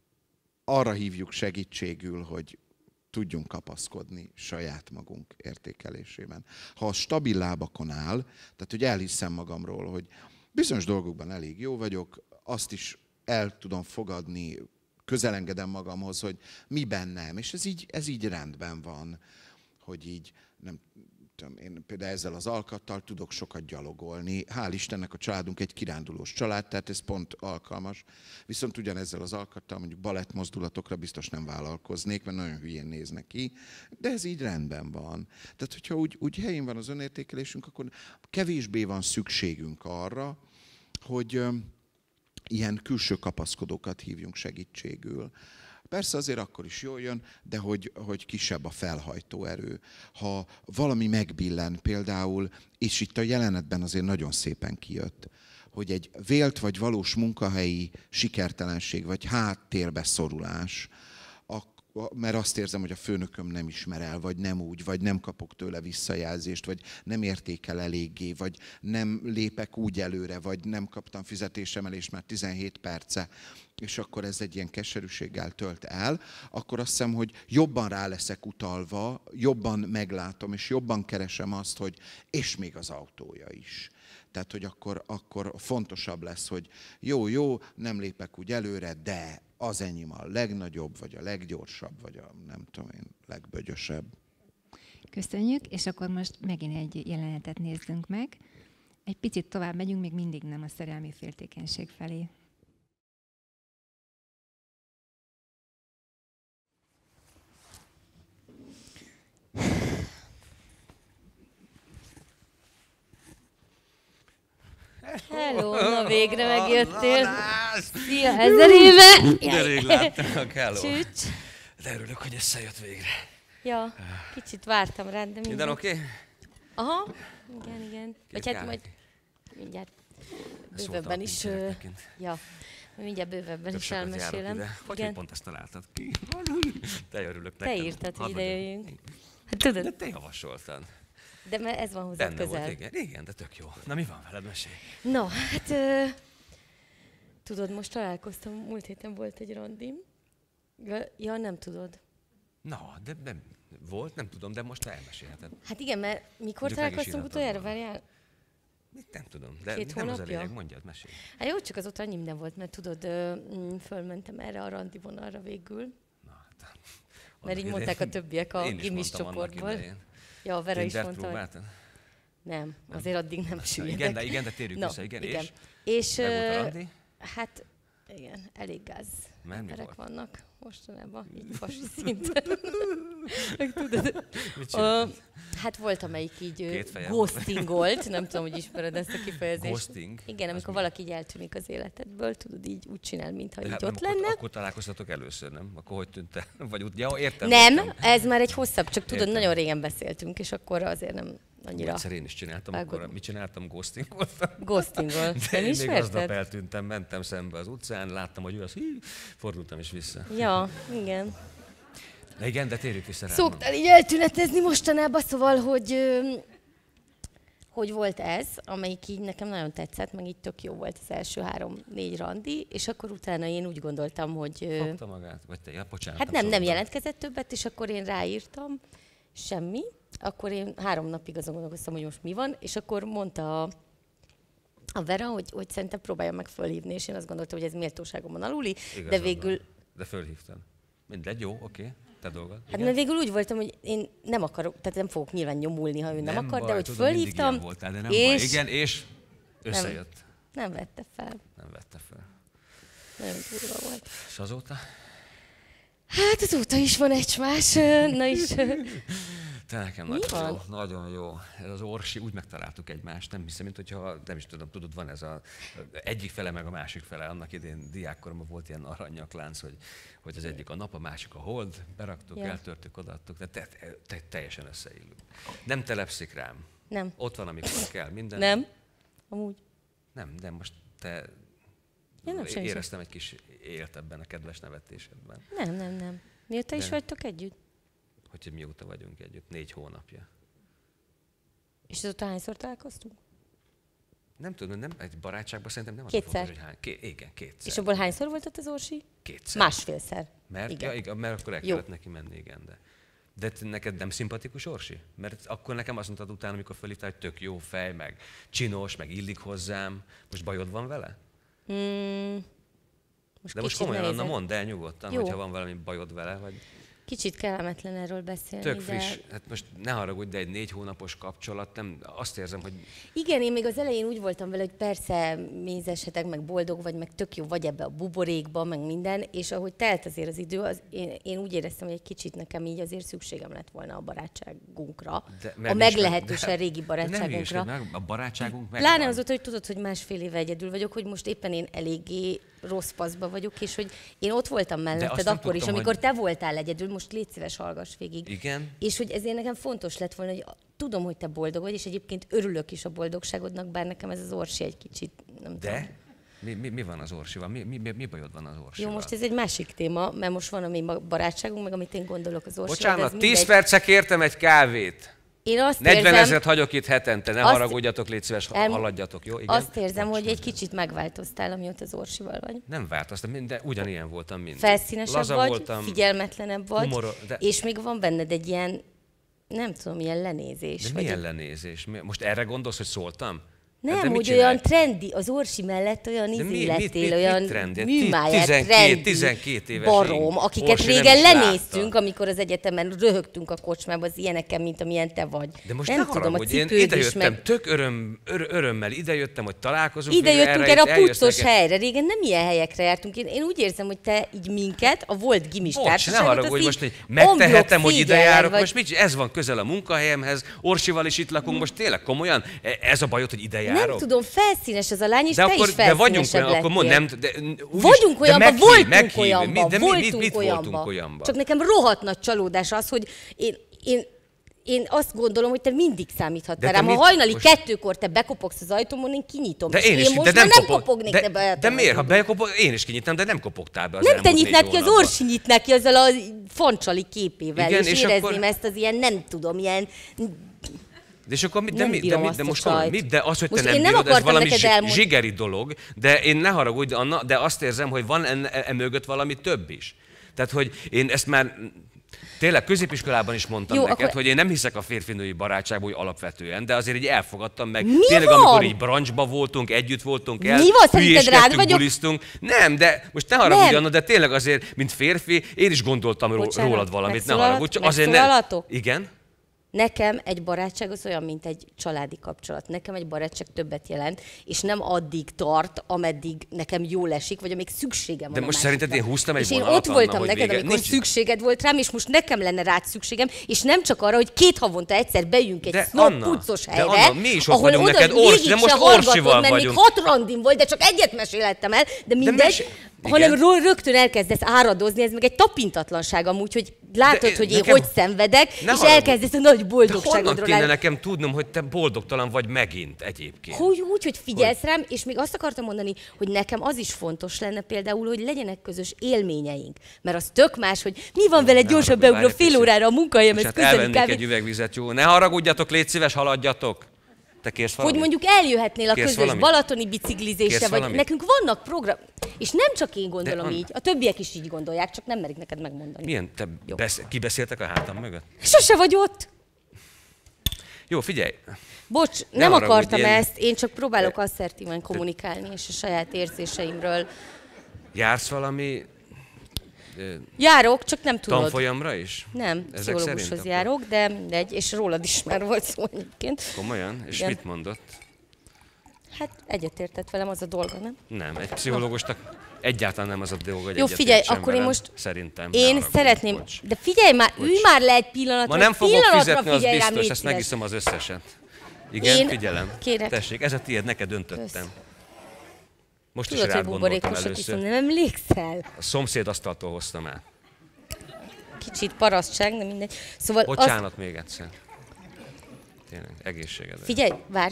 arra hívjuk segítségül, hogy tudjunk kapaszkodni saját magunk értékelésében. Ha a stabil lábakon áll, tehát hogy elhiszem magamról, hogy bizonyos dolgokban elég jó vagyok, azt is el tudom fogadni, közelengedem magamhoz, hogy mi bennem, és ez így, ez így rendben van, hogy így, nem tudom, én például ezzel az alkattal tudok sokat gyalogolni. Hál' Istennek a családunk egy kirándulós család, tehát ez pont alkalmas. Viszont ugyanezzel az alkattal mondjuk balett mozdulatokra biztos nem vállalkoznék, mert nagyon hülyén néznek ki, de ez így rendben van. Tehát, hogyha úgy, úgy helyén van az önértékelésünk, akkor kevésbé van szükségünk arra, hogy ilyen külső kapaszkodókat hívjunk segítségül. Persze azért akkor is jól jön, de hogy, hogy kisebb a felhajtó erő. Ha valami megbillen például, és itt a jelenetben azért nagyon szépen kijött, hogy egy vélt vagy valós munkahelyi sikertelenség, vagy háttérbe szorulás, mert azt érzem, hogy a főnököm nem ismer el, vagy nem úgy, vagy nem kapok tőle visszajelzést, vagy nem értékel eléggé, vagy nem lépek úgy előre, vagy nem kaptam fizetésemelést már tizenhét perce, és akkor ez egy ilyen keserűséggel tölt el, akkor azt hiszem, hogy jobban rá leszek utalva, jobban meglátom, és jobban keresem azt, hogy és még az autója is. Tehát, hogy akkor, akkor fontosabb lesz, hogy jó, jó, nem lépek úgy előre, de az enyém a legnagyobb, vagy a leggyorsabb, vagy a nem tudom én, legbögyösebb. Köszönjük, és akkor most megint egy jelenetet nézzünk meg. Egy picit tovább megyünk, még mindig nem a szerelmi féltékenység felé. Hello, na végre megjöttél. Szia, ezer éve. De rég láttalak, hello. Csücs. De örülök, hogy összejött végre. Ja, kicsit vártam rá, de Minden mindjárt. oké? Okay? Aha, igen, igen. Vagy hát majd mindjárt bővebben is. Ö, ja, mindjárt bővebben is elmesélem. Hogy, hogy pont ezt találtad ki? Te örülök Te nekem. Te írtad, hogy ide legyen. jöjjünk. Hát tudod. De te javasoltad. De mert ez van hozzá Benne közel. volt, igen. Igen, de tök jó. Na mi van veled, mesélj? No, hát ö, tudod, most találkoztam, múlt héten volt egy randim. Ja, ja, nem tudod. Na, de nem volt, nem tudom, de most te elmesélheted. Hát igen, mert mikor Mondjuk találkoztunk utoljára, várjál? Mit nem tudom, de Két nem az a hónapja? lényeg, mondjad, mesélj. Hát jó, csak az ott annyi minden volt, mert tudod, ö, mm, fölmentem erre a randi vonalra végül. Na, hát, Mert így idején- mondták a többiek a Én is gimis mondtam annak csoportból. idején. Ja, a Vera is Tindert mondta, hogy próbáltad? nem, azért addig nem Na, süllyedek. igen, de, igen, de térjük No, vissza, igen, igen. és? És Meg volt a ö, randi? hát igen, elég gáz Mert mi emberek volt? vannak mostanában, így fasi szinten. Meg tudod, Mit ö, csináltad? hát volt, amelyik így ö, Két fejem. ghostingolt, nem tudom, hogy ismered ezt a kifejezést. Ghosting? Igen, Az amikor mi? valaki így eltűnik az életedből, tudod, így úgy csinál, mintha De így hát ott nem, lenne. Akkor, akkor találkoztatok először, nem? Akkor hogy tűnt el? Vagy úgy, ja, értem. Nem, értem. ez már egy hosszabb, csak tudod, Értem. nagyon régen beszéltünk, és akkor azért nem annyira Egyszer én is csináltam, Vágod. akkor mit csináltam? Ghostingoltam. ghostingol. De Nem én még aznap ismerted? eltűntem, mentem szembe az utcán, láttam, hogy ő az, hí, fordultam is vissza. Ja, igen. De igen, de térjük vissza rá. Szoktál így eltűnetezni mostanában, szóval, hogy ö, hogy volt ez, amelyik így nekem nagyon tetszett, meg így tök jó volt az első három-négy randi, és akkor utána én úgy gondoltam, hogy... Fogta magát? Vagy te? Ja, bocsánat. Hát nem, nem jelentkezett többet, és akkor én ráírtam, semmi. Akkor én három napig azon gondolkoztam, hogy most mi van, és akkor mondta a, a Vera, hogy, hogy szerintem próbálja meg fölhívni, és én azt gondoltam, hogy ez méltóságomon aluli, igazad de végül... Van. De fölhívtam. Mindegy, jó, oké. Okay. Te dolgod. Hát igen? Mert végül úgy voltam, hogy én nem akarok, tehát nem fogok nyilván nyomulni, ha ő nem, nem akar, baj, de hogy tudom, fölhívtam, voltál, de nem és... baj. Igen, és összejött. Nem, nem vette fel. Nem vette fel. Nagyon durva volt. És azóta? Hát azóta is van egymás, na is. Te nekem nagyon jó, nagyon jó. Ez az Orsi, úgy megtaláltuk egymást, nem hiszem, mint hogyha, nem is tudom, tudod, van ez a egyik fele meg a másik fele. Annak idén diákkoromban volt ilyen aranyaklánc, hogy, hogy az egyik a nap, a másik a hold, beraktuk, ja. eltörtük, odaadtuk, de te, te, te, teljesen összeillünk. Nem telepszik rám. Nem. Ott van, amikor kell, minden. Nem, amúgy. Nem, de most te ja, nem, éreztem egy kis élt ebben a kedves nevetésedben. Nem, nem, nem. Mióta is vagytok együtt? Hogy mióta vagyunk együtt? Négy hónapja. És azóta hányszor találkoztunk? Nem tudom, nem, egy barátságban szerintem nem az kétszer. a fontos, hogy hány. Ké, igen, kétszer. És abból hányszor volt ott az Orsi? Kétszer. Másfélszer. Mert, igen. Ja, igen, mert akkor el kellett neki menni, igen. De, de neked nem szimpatikus Orsi? Mert akkor nekem azt mondtad utána, amikor felhívtál, hogy tök jó fej, meg csinos, meg illik hozzám. Most bajod van vele? Hmm. Most de most komolyan, Anna, mondd el nyugodtan, jó. hogyha van valami bajod vele, vagy... Kicsit kellemetlen erről beszélni, Tök friss. De... Hát most ne haragudj, de egy négy hónapos kapcsolat, nem, azt érzem, hogy... Igen, én még az elején úgy voltam vele, hogy persze mézeshetek, meg boldog vagy, meg tök jó vagy ebbe a buborékba, meg minden, és ahogy telt azért az idő, az, én, én úgy éreztem, hogy egy kicsit nekem így azért szükségem lett volna a barátságunkra. De, a meglehetősen régi barátságunkra. Nem meg, a barátságunk meg Pláne azóta, hogy tudod, hogy másfél éve egyedül vagyok, hogy most éppen én eléggé rossz paszba vagyok, és hogy én ott voltam melletted akkor tudtam, is, amikor hogy... te voltál egyedül, most légy szíves, hallgass végig. Igen. És hogy ezért nekem fontos lett volna, hogy tudom, hogy te boldog vagy, és egyébként örülök is a boldogságodnak, bár nekem ez az Orsi egy kicsit, nem De? tudom. Mi, mi, mi van az Orsival? Mi, mi, mi bajod van az Orsival? Jó, most ez egy másik téma, mert most van a mi barátságunk, meg amit én gondolok az Orsival. Bocsánat, tíz mindegy... percre kértem egy kávét. Én azt negyven érzem, ezret hagyok itt hetente, ne azt, haragudjatok, légy szíves, el, haladjatok, jó? Igen? Azt érzem, Bocs, hogy egy kicsit megváltoztál, amióta az Orsival vagy. Nem változtam, de ugyanilyen voltam mindig. Felszínesebb Laza vagy, voltam, figyelmetlenebb vagy, humor, de... és még van benned egy ilyen, nem tudom, ilyen lenézés. De vagy milyen egy... lenézés? Most erre gondolsz, hogy szóltam? Nem, hogy olyan trendi, az Orsi mellett olyan izé lettél, olyan műmáját, trendi, tizenkét éves barom, akiket Orsi régen lenéztünk, amikor az egyetemen röhögtünk a kocsmában az ilyeneken, mint amilyen te vagy. De most nem ne tudom, haragudj, én idejöttem, meg... tök öröm, ör, örömmel idejöttem, hogy találkozunk. Ide jöttünk erre a puccos helyre, régen nem ilyen helyekre jártunk. Én, én úgy érzem, hogy te így minket, a volt gimis társaságot, ne haragudj, most hogy megtehetem, hogy ide járok, most mit, ez van közel a munkahelyemhez, Orsival is itt lakunk, most tényleg komolyan, ez a bajod, hogy ide járok? Nem tudom, felszínes az a lány, és de te akkor, is felszínesebb lettél. Akkor mond, nem, de, vagyunk olyanban, voltunk olyanban, de voltunk mit, mit olyanban. olyanban. Csak nekem rohadt nagy csalódás az, hogy én, én, én azt gondolom, hogy te mindig számíthattál rám. Ha hajnali most... kettőkor te bekopogsz az ajtómon, én kinyitom. De én, én is, most de nem, nem kopog, kopognék de, te be. De miért? Ha bekopog, én is kinyitnám, de nem kopogtál be az nem te nyitnád ki, az Orsi nyitná ki azzal a fancsali képével, igen, és, és érezném akkor... ezt az ilyen, nem tudom, ilyen... De és akkor mi, de, nem mi, de, mi, de most komolyan, mi, de az, hogy most te nem, nem bírod, ez valami elmond... zsigeri dolog, de én ne haragudj, Anna, de azt érzem, hogy van emögött valami több is. Tehát, hogy én ezt már tényleg középiskolában is mondtam Jó, neked, akkor... hogy én nem hiszek a férfi-női barátságban, hogy alapvetően, de azért így elfogadtam meg. Mi tényleg, van? amikor így brancsba voltunk, együtt voltunk el, Mi van? Szerinted rád vagyok? bulisztunk. Nem, de most ne haragudj, Anna, de tényleg azért, mint férfi, én is gondoltam Bocsánat, rólad valamit, ne haragudj. Csak azért ne... Igen? Nekem egy barátság az olyan, mint egy családi kapcsolat. Nekem egy barátság többet jelent, és nem addig tart, ameddig nekem jól esik, vagy amíg szükségem van. De most szerinted én húztam egy és én vonalat, ott voltam Anna, neked, amikor nincs... szükséged volt rám, és most nekem lenne rád szükségem, és nem csak arra, hogy két havonta egyszer bejöjjünk egy snob puccos helyre, de Anna, mi is ott vagyunk neked, Orsi, de most Orsival mert vagyunk. még hat randim volt, de csak egyet mesélhettem el, de mindegy. Hanem rögtön elkezdesz áradozni, ez meg egy tapintatlanság amúgy, hogy látod, de, hogy én nekem, hogy szenvedek, és haragud. elkezdesz a nagy boldogságodról. De honnan kéne nekem tudnom, hogy te boldogtalan vagy megint egyébként? Hogy úgy, hogy figyelsz hogy... rám, és még azt akartam mondani, hogy nekem az is fontos lenne például, hogy legyenek közös élményeink. Mert az tök más, hogy mi van vele gyorsan beugró fél órára a munkahelyemhez közeli elvennék egy üvegvizet, jó? Ne haragudjatok, légy szíves, haladjatok. Te kérsz hogy valamit? mondjuk eljöhetnél a Kérsz közös valamit? balatoni biciklizésre, Kérsz vagy valamit? nekünk vannak program... És nem csak én gondolom De, így, a többiek is így gondolják, csak nem merik neked megmondani. Milyen? Te besz... kibeszéltek a hátam mögött? Sose vagy ott! Jó, figyelj. Bocs, Ne nem haragudj, akartam én- ezt, én csak próbálok asszertíven kommunikálni, és a saját érzéseimről. Jársz valami ö, Járok, csak nem tudod. tanfolyamra is? Nem, Ezek pszichológushoz szerint akkor? járok, de mindegy, és rólad is már volt szó egyébként. Komolyan? És Igen. mit mondott? Hát egyetértett velem, az a dolga, nem? Nem, egy pszichológusnak egyáltalán nem az a dolog, hogy Jó, figyelj, egyetértsen akkor én velem. most... Szerintem. ne Én haragudj, szeretném... bocs. De figyelj már, ülj Bocs. már le egy pillanatra, Ma nem egy fogok pillanatra fizetni, az figyelj rám, biztos, légy ezt szíves. megiszom az összeset. Igen, Én figyelem. kérek. Tessék, ez a tiéd, neked öntöttem. Kösz. Most is Tudod, hogy rád gondoltam buborékosat iszom, először. nem emlékszel? A szomszéd asztaltól hoztam el. Kicsit parasztság, de mindegy. Szóval azt... Bocsánat még egyszer. Tényleg, egészségedre. Figyelj, várj.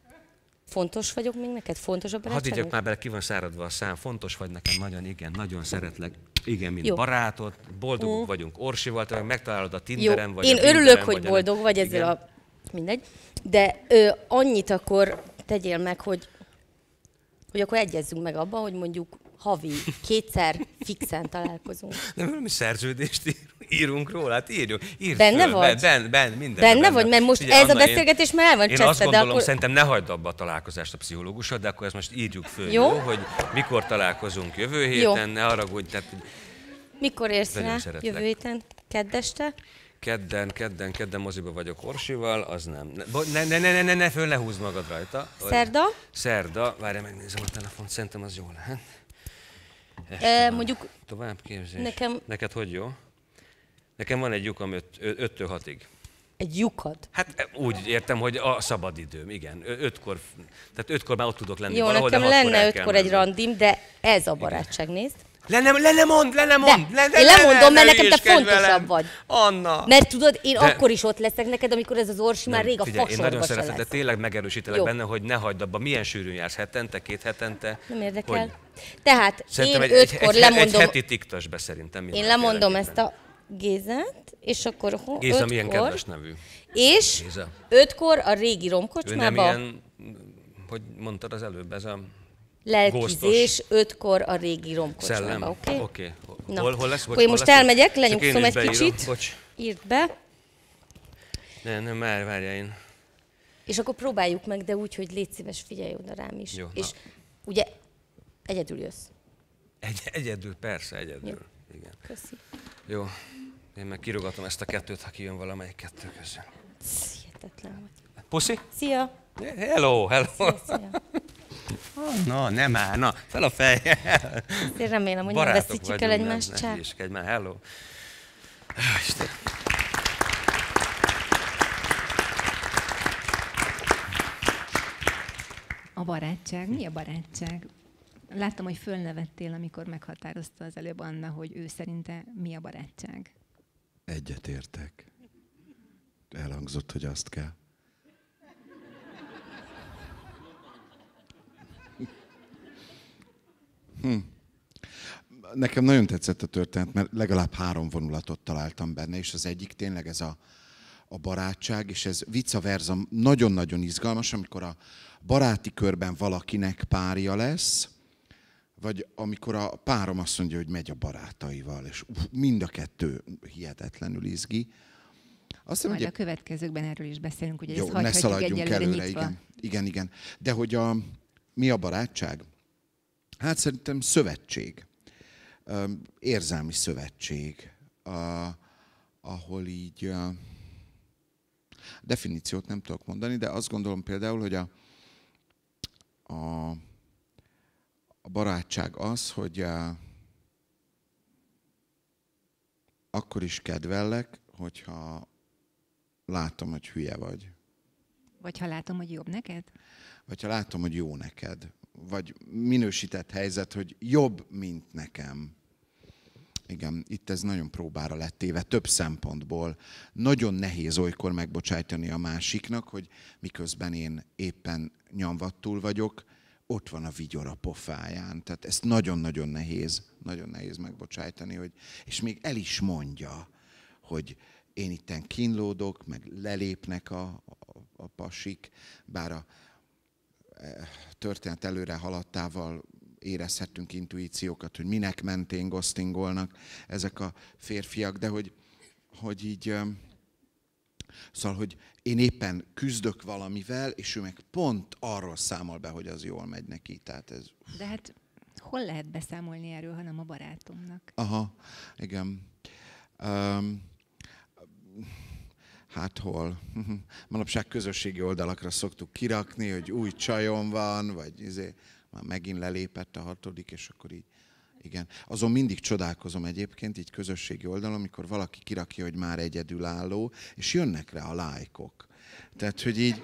Fontos vagyok még neked? Fontos a Hadd barátságunk? igyak már bele, ki van száradva a szám. Fontos vagy nekem, nagyon, igen, nagyon szeretlek. Igen, mint Jó. barátod, boldogok vagyunk Orsival, te meg megtalálod a Jó, Tinderen, vagy én a örülök, Tinderen, hogy vagy a- boldog vagy ezzel Igen. a... Mindegy. De ö, annyit akkor tegyél meg, hogy, hogy akkor egyezzünk meg abban, hogy mondjuk havi kétszer fixen találkozunk. Nem, valami szerződést ír, írunk róla, hát írjuk. Írd Benne föl, vagy? Ben, ben, minden. Benne vagy? Mert most ez a beszélgetés már el van Én cseszve, azt de gondolom, akkor- szerintem ne hagyd abba a találkozást a pszichológussal, de akkor ezt most írjuk föl, Jó. jó? Hogy mikor találkozunk jövő Jó. héten, ne haragudj, tehát hogy Mikor érsz Nagyon rá? szeretlek. Jövő héten? Kedd este? kedden, kedden, kedden moziba vagyok Orsival, az nem. Ne, bo- ne, ne, ne, ne, ne, ne föl ne húzd magad rajta. Szerda? Szerda, várjál, megnézem a telefont, szerintem az jó lehet. Este E, van. mondjuk Továbbképzés. nekem- Neked hogy jó? Nekem van egy lyukam öttől hatig. egy lyukad. Hát úgy értem, hogy a szabadidőm, igen. Ö- Ötkor, tehát ötkor már ott tudok lenni Jó, valahol, nekem de hatkor lenne el kell ötkor egy mennem. randim, de ez a barátság, nézd. Le nem, le nem mond, le nem mond! De, le, le, én le, lemondom, le, mert ne nekem te hülyéskedj fontosabb velem. vagy. Anna! Mert tudod, én De- akkor is ott leszek neked, amikor ez az Orsi már rég a Figyelj, én fasorba nagyon se szeretem, de lesz. tényleg megerősítelek Jó. benne, hogy ne hagyd abba, milyen sűrűn jársz, hetente, két hetente. Nem érdekel. Hogy Tehát szerintem én egy, egy, ötkor egy, egy lemondom, heti tiktas be szerintem. én mindenki lemondom érdekében. ezt a Gézát, és akkor ho- Géza milyen ötkor, kedves nevű. és Géza. ötkor a régi Ő nem romkocsmába ilyen, hogy mondtad az előbb, ez a lelkizés, ötkor a régi romkocsmába, szellem. oké? Oké. Na. Hol, hol lesz? Akkor én hol most lesz? elmegyek, Csak én lenyugszom is egy beírom. kicsit. Bocs. Írd be, Ne, nem, már várjál én. és akkor próbáljuk meg, de úgy, hogy légy szíves, figyelj oda rám is. Jó, és na. ugye egyedül jössz. Egy, egyedül, persze, egyedül. Jó. Igen. Köszi. Jó. Én meg kirogatom ezt a kettőt, ha kijön valamelyik kettő közül. Hihetetlen vagy. Puszi? Szia! Hello, hello. Szia, szia. Na, nem áll, na, fel a fej. Én remélem, hogy nem Barátok veszítjük el vagyunk, egymást. nem, Csá. ne hülyeskedj már, hello. Ah, Isten. A barátság. Mi a barátság? Láttam, hogy fölnevettél, amikor meghatározta az előbb Anna, hogy ő szerinte mi a barátság. Egyetértek. Elhangzott, hogy azt kell. Hm. Nekem nagyon tetszett a történet, mert legalább három vonulatot találtam benne, és az egyik tényleg ez a, a barátság, és ez vice versa nagyon-nagyon izgalmas, amikor a baráti körben valakinek párja lesz, vagy amikor a párom azt mondja, hogy megy a barátaival, és uf, mind a kettő hihetetlenül izgi. Azt Majd hiszem, a következőkben erről is beszélünk, hogy jó, ezt ne hagyhatjuk szaladjunk egyelőre előre, nyitva. igen. Igen, igen. De hogy a, mi a barátság? Hát szerintem szövetség. Öm, Érzelmi szövetség. A, ahol így... A, definíciót nem tudok mondani, de azt gondolom például, hogy a, a, a barátság az, hogy a, akkor is kedvellek, hogyha látom, hogy hülye vagy. Vagy ha látom, hogy jobb neked? Vagy ha látom, hogy jó neked. Vagy minősített helyzet, hogy jobb, mint nekem. Igen, itt ez nagyon próbára lett téve, több szempontból. Nagyon nehéz olykor megbocsájtani a másiknak, hogy miközben én éppen nyomvattul vagyok, ott van a vigyor a pofáján. Tehát ezt nagyon-nagyon nehéz, nagyon nehéz megbocsájtani, hogy, és még el is mondja, hogy én itten kínlódok, meg lelépnek a, a, a pasik, bár a történet előre haladtával érezhettünk intuíciókat, hogy minek mentén ghostingolnak ezek a férfiak, de hogy, hogy így, szóval, hogy én éppen küzdök valamivel, és ő meg pont arról számol be, hogy az jól megy neki. Tehát ez... De hát hol lehet beszámolni erről, hanem a barátomnak? Aha, igen. Um, hát hol? Manapság közösségi oldalakra szoktuk kirakni, hogy új csajom van, vagy izé, már megint lelépett a hatodik, és akkor így, igen. Azon mindig csodálkozom egyébként, így közösségi oldalon, amikor valaki kirakja, hogy már egyedülálló, és jönnek rá a lájkok. Tehát, hogy így...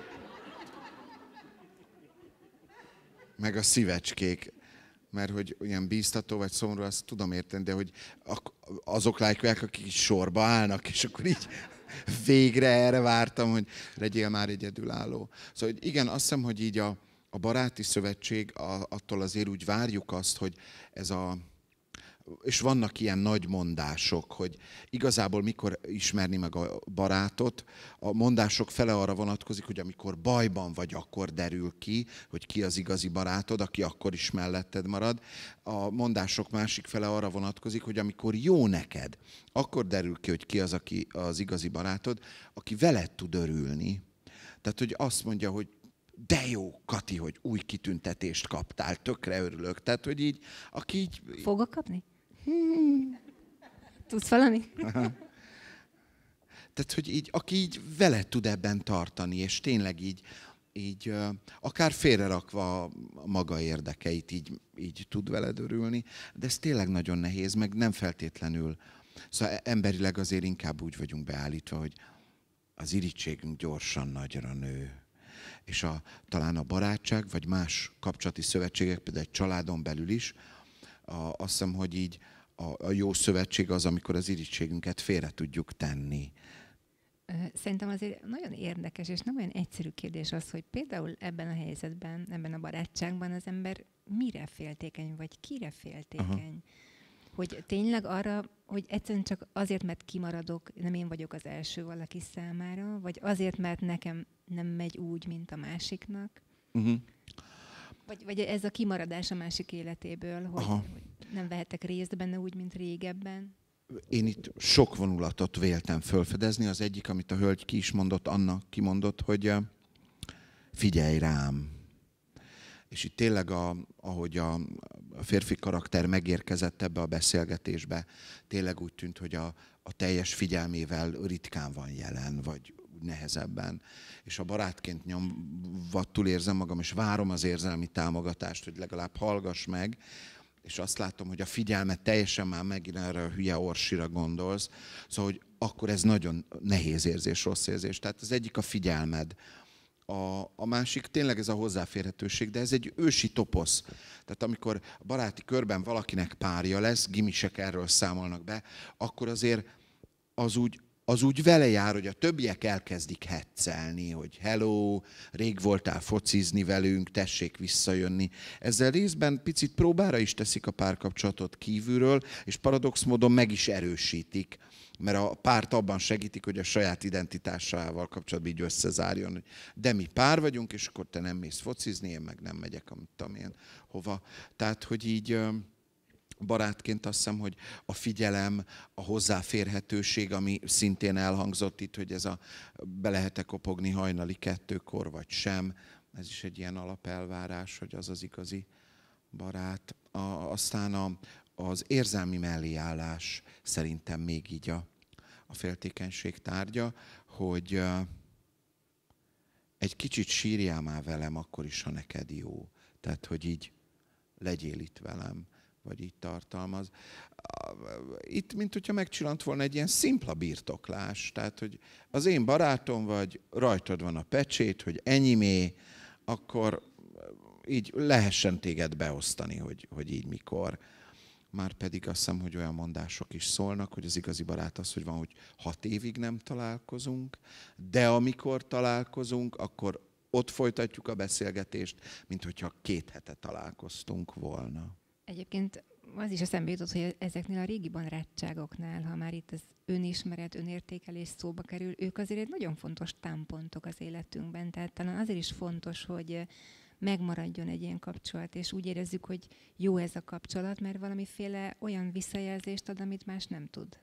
Meg a szívecskék. Mert hogy olyan bíztató vagy szomorú, azt tudom érteni, de hogy azok lájkolják, akik is sorba állnak, és akkor így végre erre vártam, hogy legyél már egyedülálló. Szóval hogy igen, azt hiszem, hogy így a, a baráti szövetség, a, attól azért úgy várjuk azt, hogy ez a... És vannak ilyen nagy mondások, hogy igazából mikor ismerni meg a barátot, a mondások fele arra vonatkozik, hogy amikor bajban vagy, akkor derül ki, hogy ki az igazi barátod, aki akkor is melletted marad. A mondások másik fele arra vonatkozik, hogy amikor jó neked, akkor derül ki, hogy ki az, aki az igazi barátod, aki veled tud örülni. Tehát, hogy azt mondja, hogy de jó, Kati, hogy új kitüntetést kaptál, tökre örülök. Tehát, hogy így, aki így... Fogok kapni? Hmm. Tudsz valami? Tehát, hogy így, aki így vele tud ebben tartani, és tényleg így, így akár félrerakva a maga érdekeit, így, így tud veled örülni, de ez tényleg nagyon nehéz, meg nem feltétlenül. Szóval emberileg azért inkább úgy vagyunk beállítva, hogy az irítségünk gyorsan nagyra nő. És a, talán a barátság, vagy más kapcsolati szövetségek, például egy családon belül is, a, azt hiszem, hogy így a, a jó szövetség az, amikor az irítségünket félre tudjuk tenni. Szerintem azért nagyon érdekes, és nem olyan egyszerű kérdés az, hogy például ebben a helyzetben, ebben a barátságban az ember mire féltékeny, vagy kire féltékeny. Aha. Hogy tényleg arra, hogy egyszerűen csak azért, mert kimaradok, nem én vagyok az első valaki számára, vagy azért, mert nekem nem megy úgy, mint a másiknak. Uh-huh. Vagy, vagy ez a kimaradás a másik életéből, hogy, hogy nem vehetek részt benne úgy, mint régebben. Én itt sok vonulatot véltem felfedezni. Az egyik, amit a hölgy ki is mondott, Anna kimondott, hogy figyelj rám. És itt tényleg, a, ahogy a férfi karakter megérkezett ebbe a beszélgetésbe, tényleg úgy tűnt, hogy a, a teljes figyelmével ritkán van jelen, vagy nehezebben. És a barátként nyomvattul érzem magam, és várom az érzelmi támogatást, hogy legalább hallgass meg, és azt látom, hogy a figyelmet teljesen már megint erre a hülye Orsira gondolsz. Szóval, hogy akkor ez nagyon nehéz érzés, rossz érzés. Tehát az egyik a figyelmed. A, a másik tényleg ez a hozzáférhetőség, de ez egy ősi toposz. Tehát amikor a baráti körben valakinek párja lesz, gimisek erről számolnak be, akkor azért az úgy, az úgy vele jár, hogy a többiek elkezdik hetzelni, hogy hello, rég voltál focizni velünk, tessék visszajönni. Ezzel részben picit próbára is teszik a párkapcsolatot kívülről, és paradox módon meg is erősítik, mert a párt abban segítik, hogy a saját identitásával kapcsolatban így összezárjon, hogy de mi pár vagyunk, és akkor te nem mész focizni, én meg nem megyek, amit tudom én hova. Tehát, hogy így barátként azt hiszem, hogy a figyelem, a hozzáférhetőség, ami szintén elhangzott itt, hogy ez a be lehet-e kopogni hajnali kettőkor, vagy sem, ez is egy ilyen alapelvárás, hogy az az igazi barát. A, aztán a, az érzelmi melléállás szerintem még így a, a féltékenység tárgya, hogy uh, egy kicsit sírjál már velem, akkor is, ha neked jó. Tehát, hogy így legyél itt velem, vagy így tartalmaz. Itt, mint hogyha megcsillant volna egy ilyen szimpla birtoklás. Tehát, hogy az én barátom vagy, rajtad van a pecsét, hogy enyimé, akkor így lehessen téged beosztani, hogy, hogy így mikor. Már pedig azt hiszem, hogy olyan mondások is szólnak, hogy az igazi barát az, hogy van, hogy hat évig nem találkozunk, de amikor találkozunk, akkor ott folytatjuk a beszélgetést, mint hogyha két hete találkoztunk volna. Egyébként az is eszembe jutott, hogy ezeknél a régi barátságoknál, ha már itt az önismeret, önértékelés szóba kerül, ők azért egy nagyon fontos támpontok az életünkben. Tehát talán azért is fontos, hogy megmaradjon egy ilyen kapcsolat, és úgy érezzük, hogy jó ez a kapcsolat, mert valamiféle olyan visszajelzést ad, amit más nem tud.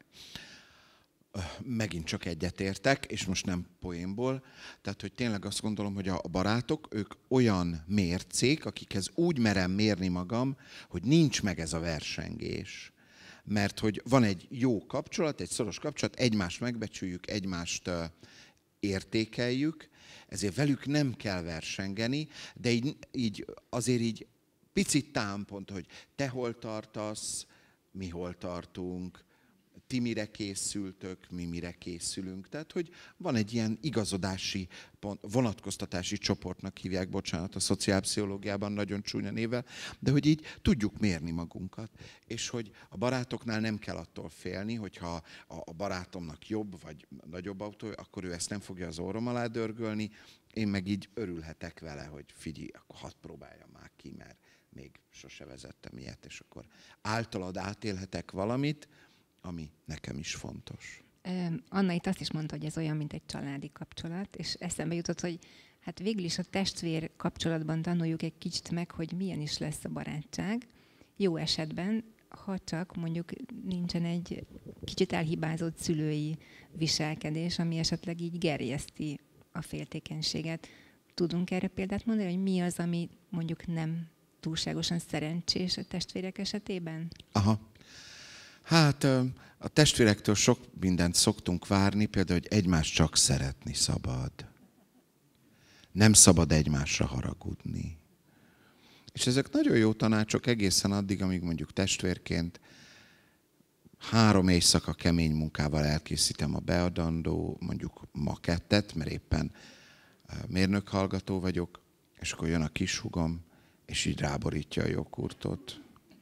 Megint csak egyetértek, és most nem poénból. Tehát, hogy tényleg azt gondolom, hogy a barátok, ők olyan mércék, akikhez úgy merem mérni magam, hogy nincs meg ez a versengés. Mert hogy van egy jó kapcsolat, egy szoros kapcsolat, egymást megbecsüljük, egymást értékeljük, ezért velük nem kell versengeni, de így, így azért így picit támpont, hogy te hol tartasz, mi hol tartunk, ti mire készültök, mi mire készülünk. Tehát, hogy van egy ilyen igazodási pont, vonatkoztatási csoportnak hívják, bocsánat, a szociálpszichológiában nagyon csúnya névvel, de hogy így tudjuk mérni magunkat. És hogy a barátoknál nem kell attól félni, hogyha a barátomnak jobb vagy nagyobb autó, akkor ő ezt nem fogja az orrom alá dörgölni, én meg így örülhetek vele, hogy figyelj, akkor hadd próbáljam már ki, mert még sose vezettem ilyet, és akkor általad átélhetek valamit, ami nekem is fontos. Anna itt azt is mondta, hogy ez olyan, mint egy családi kapcsolat, és eszembe jutott, hogy hát végül is a testvér kapcsolatban tanuljuk egy kicsit meg, hogy milyen is lesz a barátság. Jó esetben, ha csak mondjuk nincsen egy kicsit elhibázott szülői viselkedés, ami esetleg így gerjeszti a féltékenységet. Tudunk erre példát mondani, hogy mi az, ami mondjuk nem túlságosan szerencsés a testvérek esetében? Aha. Hát a testvérektől sok mindent szoktunk várni, például, hogy egymást csak szeretni szabad. Nem szabad egymásra haragudni. És ezek nagyon jó tanácsok egészen addig, amíg mondjuk testvérként három éjszaka kemény munkával elkészítem a beadandó, mondjuk makettet, mert éppen mérnökhallgató vagyok, és akkor jön a kishúgom, és így ráborítja a joghurtot.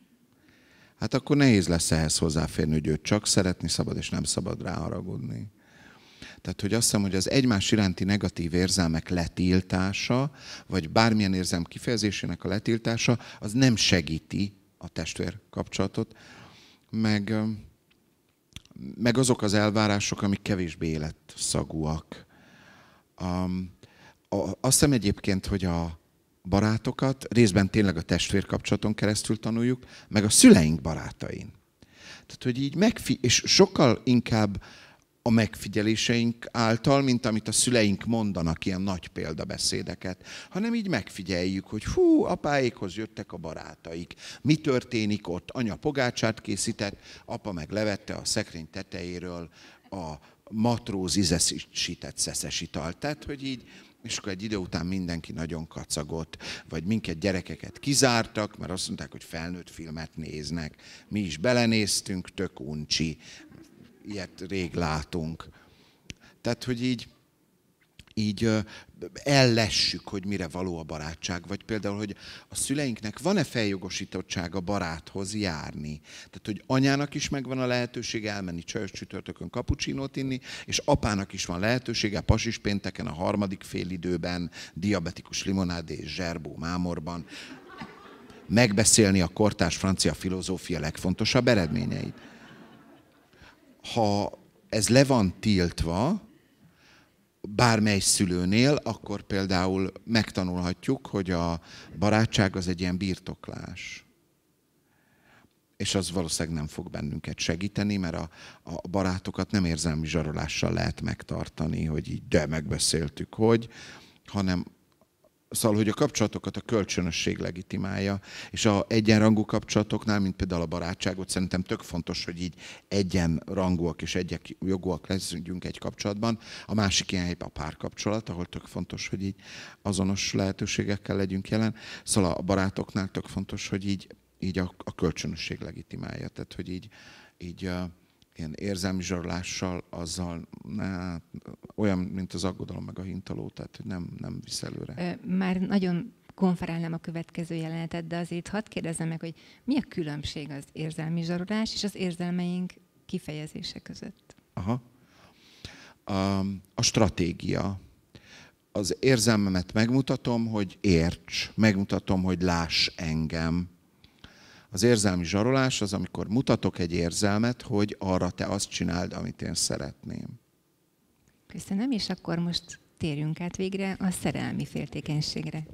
Hát akkor nehéz lesz ehhez hozzáférni, hogy őt csak szeretni szabad, és nem szabad rá haragudni. Tehát, hogy azt hiszem, hogy az egymás iránti negatív érzelmek letiltása, vagy bármilyen érzem kifejezésének a letiltása, az nem segíti a testvér kapcsolatot, meg, meg azok az elvárások, amik kevésbé életszagúak. Um, azt hiszem egyébként, hogy a barátokat részben tényleg a testvérkapcsolaton keresztül tanuljuk, meg a szüleink barátain. Tehát, hogy így megfi- és sokkal inkább a megfigyeléseink által, mint amit a szüleink mondanak, ilyen nagy példabeszédeket, hanem így megfigyeljük, hogy hú, apáékhoz jöttek a barátaik. Mi történik ott? Anya pogácsát készített, apa meg levette a szekrény tetejéről a matróz ízesített szeszes italt. Tehát, hogy így, és akkor egy idő után mindenki nagyon kacagott, vagy minket gyerekeket kizártak, mert azt mondták, hogy felnőtt filmet néznek. Mi is belenéztünk, tök uncsi. Ilyet rég látunk. Tehát, hogy így, így ellessük, hogy mire való a barátság, vagy például, hogy a szüleinknek van-e feljogosítottsága baráthoz járni. Tehát, hogy anyának is megvan a lehetősége elmenni csajos csütörtökön kapucsinót inni, és apának is van lehetősége pasis pénteken a harmadik félidőben, diabetikus limonádé és zserbó mámorban megbeszélni a kortárs francia filozófia legfontosabb eredményeit. Ha ez le van tiltva bármely szülőnél, akkor például megtanulhatjuk, hogy a barátság az egy ilyen birtoklás. És az valószínűleg nem fog bennünket segíteni, mert a, a barátokat nem érzelmi zsarolással lehet megtartani, hogy így de megbeszéltük, hogy, hanem szóval, hogy a kapcsolatokat a kölcsönösség legitimálja, és a egyenrangú kapcsolatoknál, mint például a barátságot, szerintem tök fontos, hogy így egyenrangúak és egyenjogúak legyünk egy kapcsolatban. A másik ilyen helyben a párkapcsolat, ahol tök fontos, hogy így azonos lehetőségekkel legyünk jelen. Szóval a barátoknál tök fontos, hogy így, így a, a kölcsönösség legitimálja. Tehát, hogy így, így ilyen érzelmi zsarolással, azzal ne, olyan, mint az aggodalom meg a hintaló, tehát hogy nem, nem visz előre. Már nagyon konferálnám a következő jelenetet, de azért hadd kérdezzem meg, hogy mi a különbség az érzelmi zsarolás és az érzelmeink kifejezése között? Aha. A, a stratégia. Az érzelmemet megmutatom, hogy érts, megmutatom, hogy láss engem. Az érzelmi zsarolás az, amikor mutatok egy érzelmet, hogy arra te azt csináld, amit én szeretném. Köszönöm, és akkor most térjünk át végre a szerelmi féltékenységre.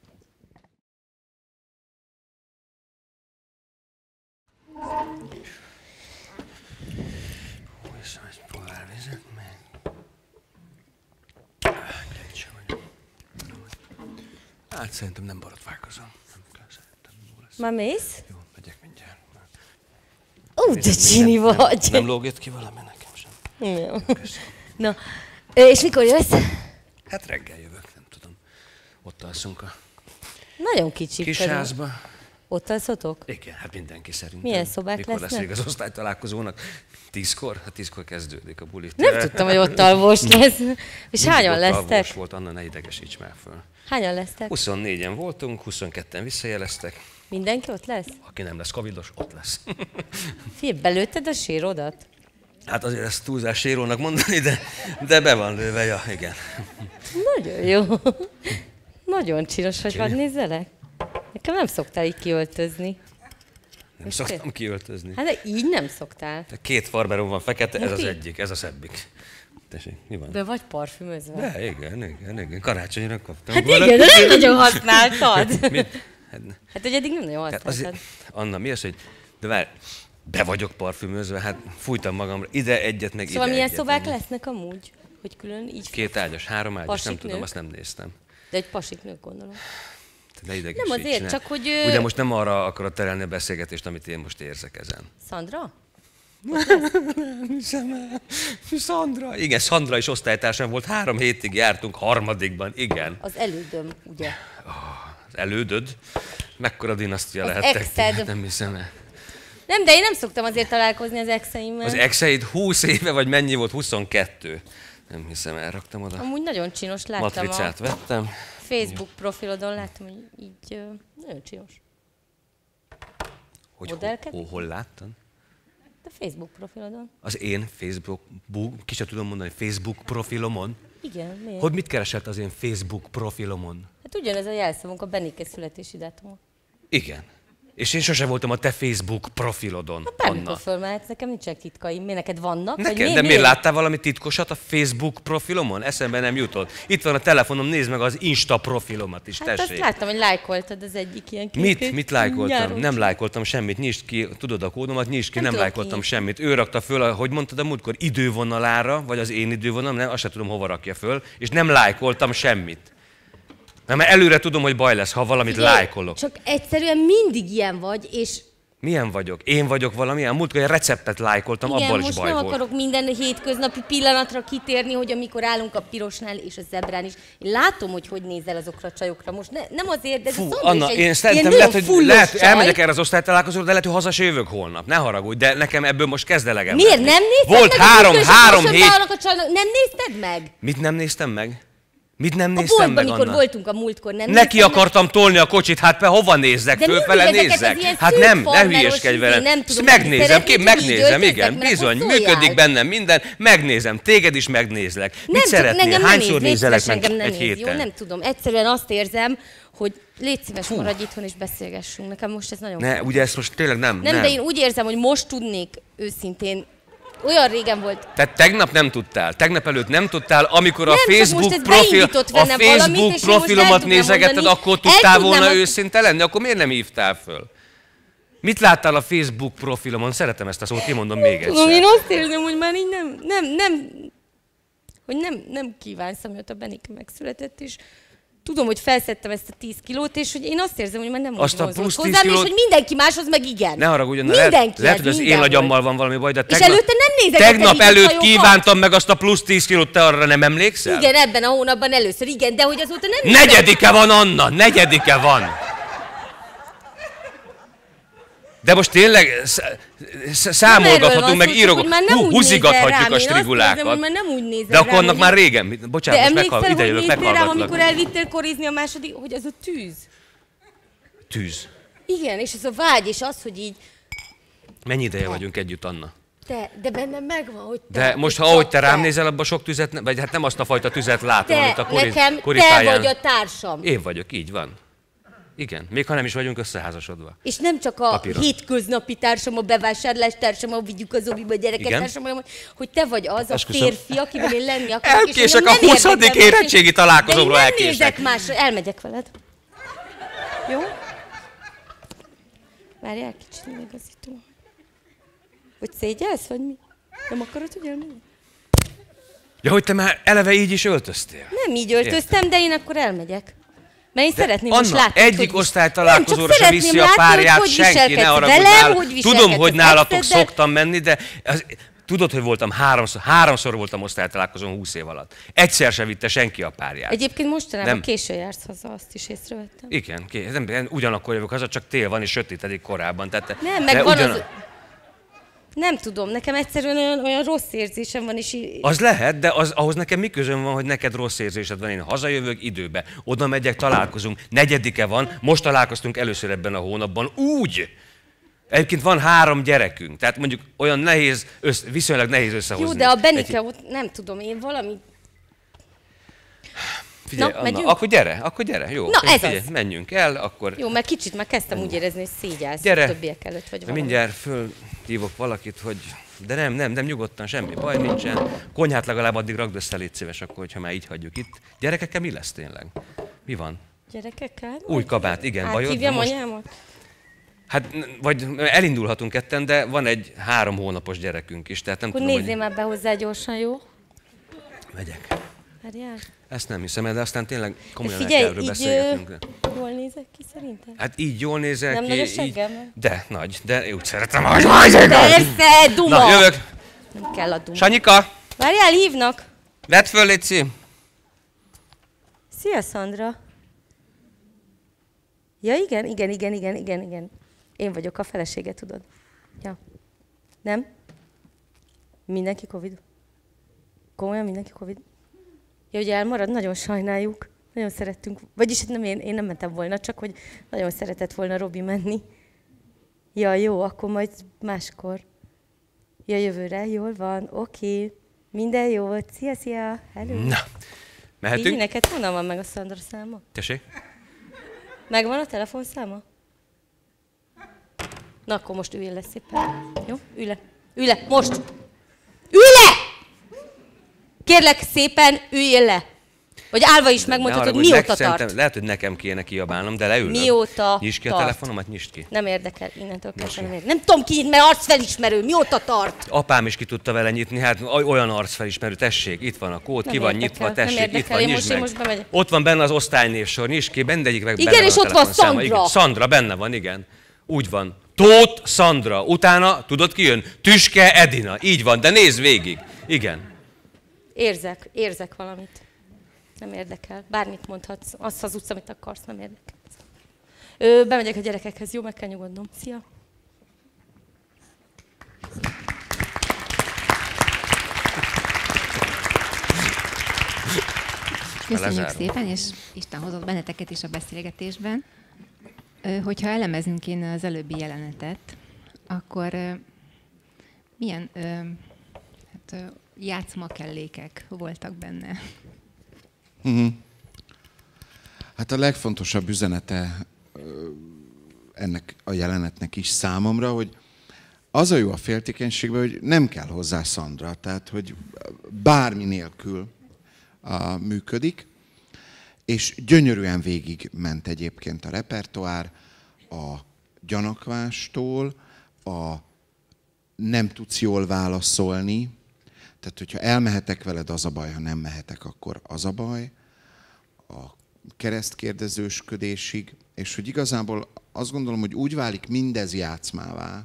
Hát szerintem nem borotválkozom. Már mész? Jó, megyek mindjárt. Ó, de csini vagy! Nem, nem lógott ki valami nekem sem. Jó. Na, és mikor jössz? Hát reggel jövök, nem tudom. Ott alszunk a Nagyon kicsi. kis körül. házba. Ott alszotok? Igen, hát mindenki szerintem. Milyen szobák Mikor lesznek? lesz vége az osztálytalálkozónak? Tízkor? Hát tízkor kezdődik a buli. Nem tudtam, hogy ott alvós lesz. És hányan Ott lesztek? alvós volt, Anna, ne idegesíts már föl. Hányan lesztek? huszonnégyen voltunk, huszonketten visszajeleztek. Mindenki ott lesz? Aki nem lesz covidos, ott lesz. Figyelj, belőtted a sérodat? Hát azért ezt túlzás sérónak mondani, de, de be van lőve, ja, igen. Nagyon jó. Nagyon csinos vagy, hadd nézzelek. Nekem nem szoktál így kiöltözni. Nem És szoktam te- kiöltözni. Hát de így nem szoktál. De két farmeron van fekete, ez az Muti? egyik, ez a szebbik. Tessék, mi van? Be vagy parfümözve. De igen, igen, igen, karácsonyra kaptam. Hát igen, de nem nagyon használtad. Mit? Hát, Hát, hogy eddig nem nagyon hát használtad. azért, Anna, mi az, hogy de várj, be vagyok parfümözve, hát fújtam magamra, ide egyet, meg Szóval ide milyen egyet. szobák meg- lesznek amúgy? Hogy külön így... Két ágyas, három ágyas, nem Pasik tudom, nők? azt nem néztem. De egy pasik nők, gondolom. Te ne idegesíts, Nem azért, ne. csak hogy, ö- Ugye most nem arra akarod terelni a beszélgetést, amit én most érzek ezen. Szandra? Szandra? Igen, Szandra is osztálytársam volt, három hétig jártunk, harmadikban, igen. Az elődöm, ugye? Az elődöd? Mekkora dinasztia Az lehettek? exed. Nem hiszem el. Nem, de én nem szoktam azért találkozni az exeimmel. Az exeid húsz éve, vagy mennyi volt? huszonkettő. Nem hiszem, elraktam oda. Amúgy nagyon csinos, láttam Matricát a vettem. Facebook profilodon, láttam, hogy így ö, nagyon csinos. Hogy hol, Modellkedik? hol, hol láttad? De Facebook profilodon. Az én Facebook, bu- ki sem tudom mondani, Facebook profilomon. Igen, miért? Hogy mit keresett az én Facebook profilomon? Hát ugyanez a jelszavunk, a Benike születési dátuma. Igen. És én sose voltam a te Facebook profilodon, Bármikor Anna. fölmehetsz, nekem nincsenek titkaim. Miért neked vannak? Vagy Neked, mi- de miért láttál valami titkosat a Facebook profilomon? Eszembe nem jutott. Itt van a telefonom, nézd meg az Insta profilomat is, Hát azt tessék. láttam, hogy lájkoltad az egyik ilyen Mit? képét. Mit lájkoltam? Nyáron. Nem lájkoltam semmit. Nyisd ki, tudod a kódomat, nyisd ki, Nem nem, tudom lájkoltam kinyitni. semmit. Ő rakta föl, a- hogy mondtad a múltkor, idővonalára, vagy az én idővonalam, nem, azt sem tudom, hova rakja föl, és nem lájkoltam semmit. Mert előre tudom, hogy baj lesz, ha valamit Figyelj, lájkolok. Csak egyszerűen mindig ilyen vagy, és Milyen vagyok? Én vagyok valamilyen? Múltkor egy receptet lájkoltam, igen, abban is most baj nem volt. akarok minden hétköznapi pillanatra kitérni, hogy amikor állunk a pirosnál és a zebrán is. Én látom, hogy hogy nézel azokra a csajokra. Most ne, nem azért, de ez a Fú, Szandra Anna, is egy én szerintem ilyen lehet, nagyon hogy fullos lehet, csaj. elmegyek erre az osztálytalálkozóra, de lehet, hogy haza se jövök holnap. Ne haragudj, de nekem ebből most kezd elegem Miért lenni. nem nézted Volt meg? három, amikor is három a hét. a csajnak? Nem nézted meg? Mit nem néztem meg? Mit nem A néztem boltban, meg, amikor Anna? voltunk a múltkor, nem Neki nézted akartam tolni a kocsit, hát pe hova nézzek? De Fölfele mindig ezeket nézzek? az ilyen Hát szűk nem, ne farmeros hülyeskedj izé, velem. nem Ezt tudom, megnézem, szeretnéd, kép, hogy megnézem, így öltöztek, igen, mert bizony, akkor működik szóljál. bennem minden, megnézem, téged is megnézlek. Mit Nem, csak szeretnél? engem ne Hányszor nézd, nézelek légy meg szíves, engem ne egy nézd, jó? héten? Nem tudom, egyszerűen azt érzem, hogy légy szíves, maradj itthon és beszélgessünk. Nekem most ez nagyon Ne, fontos. ugye ezt most tényleg nem, Nem, nem. de én úgy érzem, hogy most tudnék őszintén, olyan régen volt. Tehát tegnap nem tudtál, tegnap előtt nem tudtál, amikor a Nem, csak most Facebook, ez profil, beindított a bennem valamit, Facebook és én most el profilomat tudnám nézegetted, mondani, akkor el tudtál tudnám volna azt- őszinte lenni, akkor miért nem hívtál föl? Mit láttál a Facebook profilomon? Szeretem ezt a szót, kimondom még Tudom, én egyszer. azt érzem, hogy már így nem, nem, nem, hogy nem, nem kívánsz, amióta Benike megszületett, és tudom, hogy felszedtem ezt a tíz kilót, és hogy én azt érzem, hogy már nem Azt úgy a vonzol plusz tíz hozzám, és kilót- hogy mindenki máshoz meg igen. Ne haragudj, Anna, lehet, Mindenki, lehet, hogy az én agyammal van valami baj, de tegnap, előtte nem nézegetted tegnap így a előtt csajokat? kívántam meg azt a plusz tíz kilót, te arra nem emlékszel? Igen, ebben a hónapban először, igen, de hogy azóta nem... Negyedike van, Anna, negyedike van. De most tényleg sz- sz- számolgathatunk, meg írogat, hú, húzigathatjuk a strigulákat. Már nem úgy nézel De akkor rám, annak hogy- már régen, De bocsánat, most emlékszel, meghal, ide hogy jövök, néztél rám, amikor meghallgatlak. elvittél korizni a második, hogy az a tűz? Tűz. Igen, és ez a vágy, és az, hogy így, Mennyi ideje vagyunk együtt, Anna? te, de bennem megvan, hogy te. De most, ha hogy ahogy csak te rám nézel, abban sok tüzet, ne- vagy hát nem azt a fajta tüzet látom, te, amit a kori, nekem te koripályán. vagy a társam. Én vagyok, így van. Igen, még ha nem is vagyunk összeházasodva. És nem csak a Papíron. hétköznapi társam, a bevásárlás társam, a vigyük az oviba a gyereket Igen. társam, hanem hogy te vagy az a Esküszöm. férfi, akivel én lenni akarok. Elkések a huszadik érettségi találkozómra, elkések. elkések. De én nem nézek másra, elmegyek veled. Jó? Várjál, kicsit megigazítom. Hogy szégyelsz, vagy mi? Nem akarod, hogy elmenjek? Ja, hogy te már eleve így is öltöztél. Nem így öltöztem, de én akkor elmegyek. Mert én szeretném most Anna, látni, egyik hogy osztálytalálkozóra se viszi a párját senki, ne arra velem, hogy Tudom, viselkedsz hogy az nálatok exeddel. szoktam menni, de az, tudod, hogy voltam háromszor, háromszor voltam osztálytalálkozón húsz év alatt. Egyszer se vitte senki a párját. Egyébként mostanában Nem. későn jársz haza, azt is észrevettem. Igen, ké, nem, nem, ugyanakkor jövök haza, csak tél van és sötétedik korábban. Tehát, Nem, meg de van ugyan... az... Nem tudom, nekem egyszerűen olyan, olyan rossz érzésem van, és... í- Az lehet, de az, ahhoz nekem mi közöm van, hogy neked rossz érzésed van. Én hazajövök időbe, oda megyek, találkozunk. Negyedike van, most találkoztunk először ebben a hónapban. Úgy! Egyébként van három gyerekünk, tehát mondjuk olyan nehéz, össze, viszonylag nehéz összehozni. Jó, de a Benike Egy... ott, nem tudom, én valami... Figyelj, Na, Anna, megyünk? akkor gyere, akkor gyere, jó. Na, ez figyelj, az. menjünk el, akkor Jó, mert kicsit már kezdtem úgy érezni, hogy szégyelsz Gyere. a többiek előtt, vagy de valami. mindjárt fölhívok valakit, hogy... De nem, nem, nem, nyugodtan, semmi baj nincsen. Konyhát legalább addig rakd össze, légy szíves, akkor, hogyha már így hagyjuk itt. Gyerekekkel mi lesz tényleg? Mi van? Gyerekekkel? Új kabát, igen, bajod van Áthívjam most? anyámat? Hát, n- vagy elindulhatunk ketten, de van egy három hónapos gyerekünk is, tehát nem Akkor tudom, nézzél már be hozzá gyorsan, jó? hogy... Megyek. Várjál. Ezt nem hiszem el, de aztán tényleg komolyan el Figyelj, kell erről így beszélgetnünk. ö, jól nézek ki szerintem? Hát így jól nézel Nem ki. nagy a így... seggem? De, nagy, de én úgy szeretem, hogy nagy seggem. Persze, duma! Na, jövök. Nem kell a duma. Sanyika, Várjál, hívnak! vedd föl, légy. Szia, Szandra! Ja, igen, igen, igen, igen, igen, igen. Én vagyok a felesége, tudod. Ja. Nem? Mindenki Covid? Komolyan mindenki Covid? Ja, ugye elmarad, nagyon sajnáljuk. Nagyon szerettünk. Vagyis hát nem, én, én nem mentem volna, csak hogy nagyon szeretett volna Robi menni. Ja, jó, akkor majd máskor. Ja, jövőre, jól van, oké. Minden jó, szia, szia, hello. Na, Így mehetünk? neked honnan van meg a Szandra száma? Tessék? Megvan a telefonszáma? Na, akkor most ülj le szépen. Jó? Ülj le. Ülj le, most! Ülj le! Kérlek szépen, üljél le. Vagy állva is megmondhatod, hogy mióta tart. Lehet, hogy nekem kéne kiabálnom, de leülök. Mióta Nyisd ki a tart. telefonomat, nyisd ki. Nem érdekel, innentől kezdve nem érdekel. Nem tudom ki, mert arcfelismerő, mióta tart. Apám is ki tudta vele nyitni, hát oly- olyan arcfelismerő, tessék, itt van a kód, Nem ki van érdekel, nyitva, nem tessék, itt érdekel, van, én nyisd most- én meg. most bemegyek. Ott van benne az osztálynévsor, nyisd ki, mindegyik meg Igen, benne és van a ott van telefonszáma. Szandra. Igen, Szandra, benne van, igen. Úgy van. Tóth Szandra. Utána, tudod ki jön? Tüske Edina. Így van, de nézd végig. Igen. Érzek, érzek valamit. Nem érdekel. Bármit mondhatsz, azt az utca, amit akarsz, nem érdekel. Ö, bemegyek a gyerekekhez, jó, meg kell nyugodnom. Szia! Köszönjük Lezárom. szépen, és Isten hozott benneteket is a beszélgetésben. Ö, Hogyha elemezünk én az előbbi jelenetet, akkor ö, milyen ö, hát, ö, játszmakellékek voltak benne? Hát a legfontosabb üzenete ö, ennek a jelenetnek is számomra, hogy az a jó a féltékenységben, hogy nem kell hozzá Szandra, tehát hogy bármi nélkül a, működik, és gyönyörűen végig ment egyébként a repertoár, a gyanakvástól, a nem tudsz jól válaszolni, tehát hogyha elmehetek veled, az a baj, ha nem mehetek, akkor az a baj, a keresztkérdezősködésig, és hogy igazából azt gondolom, hogy úgy válik mindez játszmává,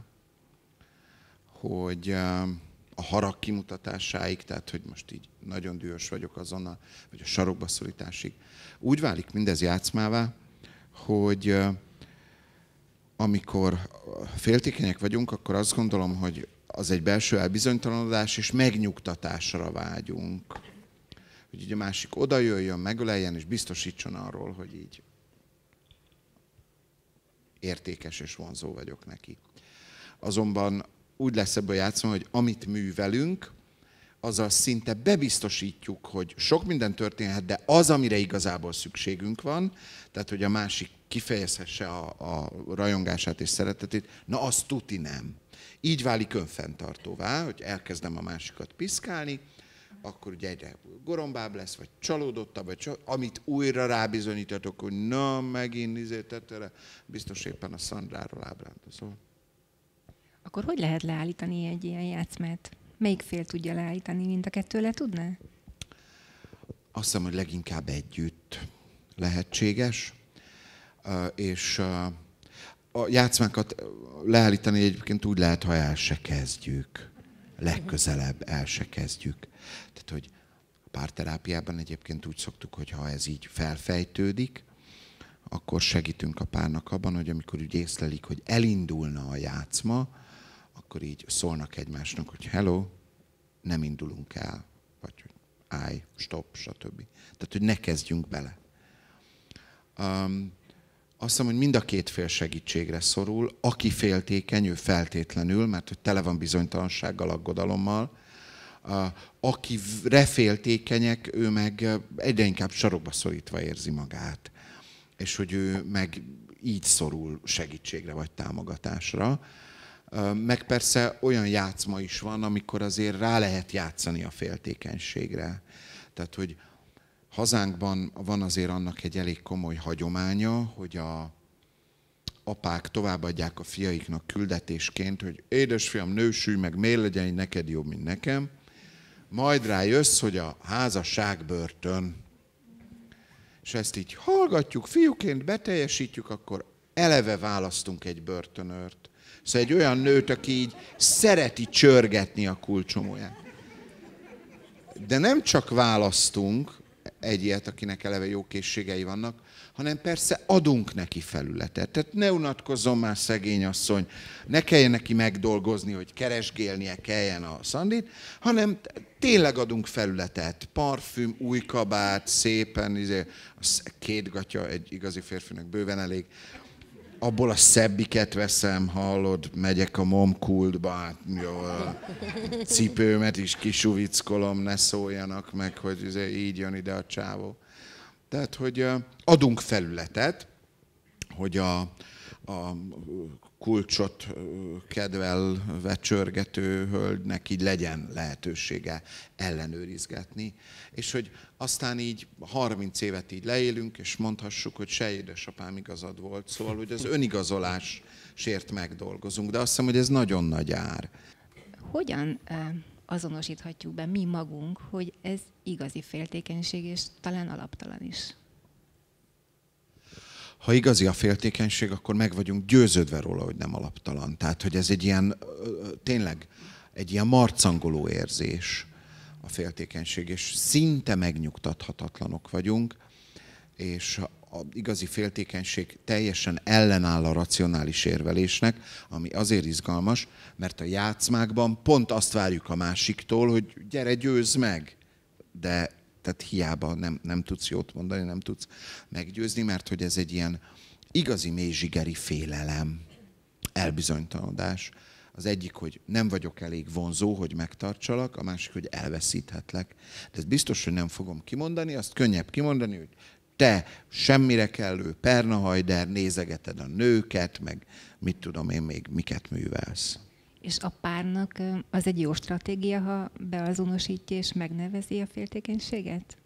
hogy a harag kimutatásáig, tehát hogy most így nagyon dühös vagyok azonnal, vagy a sarokba szorításig, úgy válik mindez játszmává, hogy amikor féltékenyek vagyunk, akkor azt gondolom, hogy az egy belső elbizonytalanodás, és megnyugtatásra vágyunk. Hogy így a másik oda jöjjön, megöleljen, és biztosítson arról, hogy így értékes és vonzó vagyok neki. Azonban úgy lesz ebből játszva, hogy amit művelünk, azzal szinte bebiztosítjuk, hogy sok minden történhet, de az, amire igazából szükségünk van, tehát hogy a másik kifejezhesse a, a rajongását és szeretetét, na az tuti nem. Így válik önfenntartóvá, hogy elkezdem a másikat piszkálni, akkor ugye egyre gorombább lesz, vagy csalódottabb, vagy csal... amit újra rábizonyítatok, hogy na, megint izé tettere, biztos éppen a Szandráról ábrándozol. Akkor hogy lehet leállítani egy ilyen játszmát? Melyik fél tudja leállítani? Mind a kettő le tudná? Azt hiszem, hogy leginkább együtt lehetséges, és a játszmákat leállítani egyébként úgy lehet, ha el se kezdjük. Legközelebb el se kezdjük. Tehát, hogy a párterápiában egyébként úgy szoktuk, hogy ha ez így felfejtődik, akkor segítünk a párnak abban, hogy amikor úgy észlelik, hogy elindulna a játszma, akkor így szólnak egymásnak, hogy hello, nem indulunk el, vagy hogy állj, stop, stb. Tehát, hogy ne kezdjünk bele. Um, azt hiszem, hogy mind a két fél segítségre szorul. Aki féltékeny, ő feltétlenül, mert hogy tele van bizonytalansággal, aggodalommal. Uh, akire féltékenyek, ő meg egyre inkább sarokba szorítva érzi magát. És hogy ő meg így szorul segítségre vagy támogatásra. Uh, meg persze olyan játszma is van, amikor azért rá lehet játszani a féltékenységre. Tehát, hogy hazánkban van azért annak egy elég komoly hagyománya, hogy a apák továbbadják a fiaiknak küldetésként, hogy édesfiam, nősülj meg, miért legyen neked jobb, mint nekem. Majd rájössz, hogy a házasság börtön. És ezt így hallgatjuk, fiúként beteljesítjük, akkor eleve választunk egy börtönőrt. Szóval egy olyan nőt, aki így szereti csörgetni a kulcsomóját. De nem csak választunk egy ilyet, akinek eleve jó készségei vannak, hanem persze adunk neki felületet. Tehát ne unatkozzon már szegény asszony, ne kelljen neki megdolgozni, hogy keresgélnie kelljen a Szandit, hanem tényleg adunk felületet. Parfüm, új kabát, szépen, izé, két gatya egy igazi férfinak bőven elég. Abból a szebbiket veszem, hallod, megyek a momkultba, hát jó, a cipőmet is kisuvickolom, ne szóljanak meg, hogy így jön ide a csávó. Tehát, hogy adunk felületet, hogy a, a kulcsot kedvelve csörgető hölgynek így legyen lehetősége ellenőrizgetni, és hogy aztán így harminc évet így leélünk, és mondhassuk, hogy se édesapám igazad volt. Szóval, hogy az önigazolásért megdolgozunk, de azt hiszem, hogy ez nagyon nagy ár. Hogyan azonosíthatjuk be mi magunk, hogy ez igazi féltékenység, és talán alaptalan is? Ha igazi a féltékenység, akkor meg vagyunk győződve róla, hogy nem alaptalan. Tehát, hogy ez egy ilyen, tényleg egy ilyen marcangoló érzés a féltékenység, és szinte megnyugtathatatlanok vagyunk, és az igazi féltékenység teljesen ellenáll a racionális érvelésnek, ami azért izgalmas, mert a játszmákban pont azt várjuk a másiktól, hogy gyere, győzz meg, de tehát hiába nem, nem tudsz jót mondani, nem tudsz meggyőzni, mert hogy ez egy ilyen igazi mélyzsigeri félelem, elbizonytalanodás. Az egyik, hogy nem vagyok elég vonzó, hogy megtartsalak, a másik, hogy elveszíthetlek. De ez biztos, hogy nem fogom kimondani, azt könnyebb kimondani, hogy te semmire kellő pernahajder, nézegeted a nőket, meg mit tudom én még, miket művelsz. És a párnak az egy jó stratégia, ha beazonosítja és megnevezi a féltékenységet?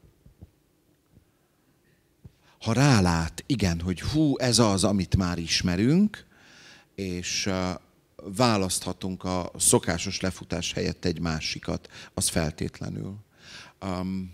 Ha rálát, igen, hogy hú, ez az, amit már ismerünk, és választhatunk a szokásos lefutás helyett egy másikat, az feltétlenül. Um,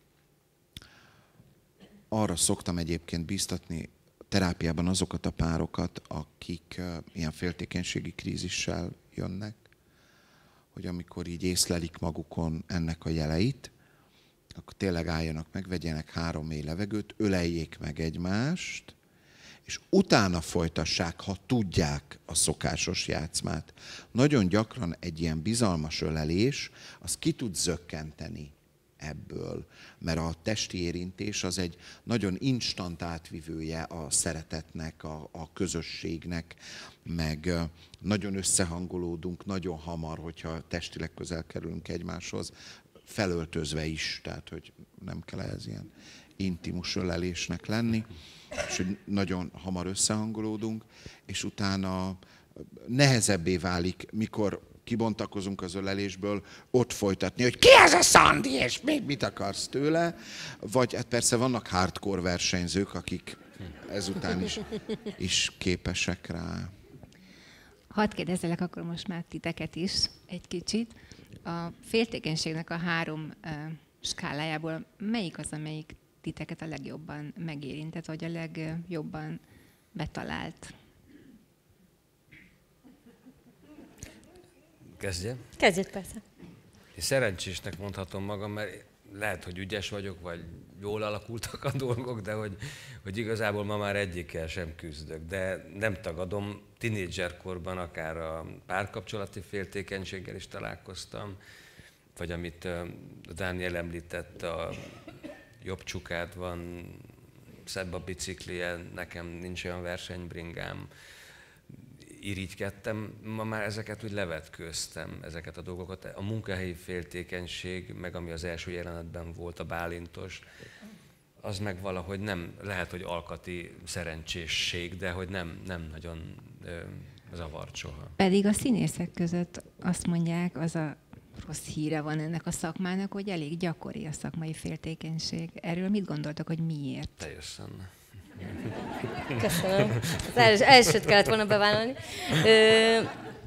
arra szoktam egyébként bíztatni terápiában azokat a párokat, akik uh, ilyen féltékenységi krízissel jönnek, hogy amikor így észlelik magukon ennek a jeleit, akkor tényleg álljanak meg, vegyenek három mély levegőt, öleljék meg egymást, és utána folytassák, ha tudják, a szokásos játszmát. Nagyon gyakran egy ilyen bizalmas ölelés, az ki tud zökkenteni ebből, mert a testi érintés az egy nagyon instant átvivője a szeretetnek, a, a közösségnek, meg nagyon összehangolódunk nagyon hamar, hogyha testileg közel kerülünk egymáshoz, felöltözve is, tehát hogy nem kell ehhez ilyen intimus ölelésnek lenni, és hogy nagyon hamar összehangolódunk, és utána nehezebbé válik, mikor kibontakozunk az ölelésből, ott folytatni, hogy ki ez a Szandi, és még mit akarsz tőle, vagy hát persze vannak hardcore versenyzők, akik ezután is, is képesek rá. Hadd kérdezzelek akkor most már titeket is egy kicsit. A féltékenységnek a három uh, skálájából melyik az, amelyik titeket a legjobban megérintett, vagy a legjobban betalált? Kezdje? Kezdjed persze. Én szerencsésnek mondhatom magam, mert lehet, hogy ügyes vagyok, vagy jól alakultak a dolgok, de hogy, hogy igazából ma már egyikkel sem küzdök. De nem tagadom, tinédzserkorban akár a párkapcsolati féltékenységgel is találkoztam, vagy amit Dániel említett, a jobb csukád van, szebb a biciklije, nekem nincs olyan versenybringám, irigykedtem, ma már ezeket úgy levetkőztem, ezeket a dolgokat. A munkahelyi féltékenység, meg ami az első jelenetben volt, a bálintos, az meg valahogy nem, lehet, hogy alkati szerencsésség, de hogy nem, nem nagyon ö, zavart soha. Pedig a színészek között azt mondják, az a rossz híre van ennek a szakmának, hogy elég gyakori a szakmai féltékenység. Erről mit gondoltak, hogy miért? Teljesen. Köszönöm. Az els, elsőt kellett volna bevállalni. Ö,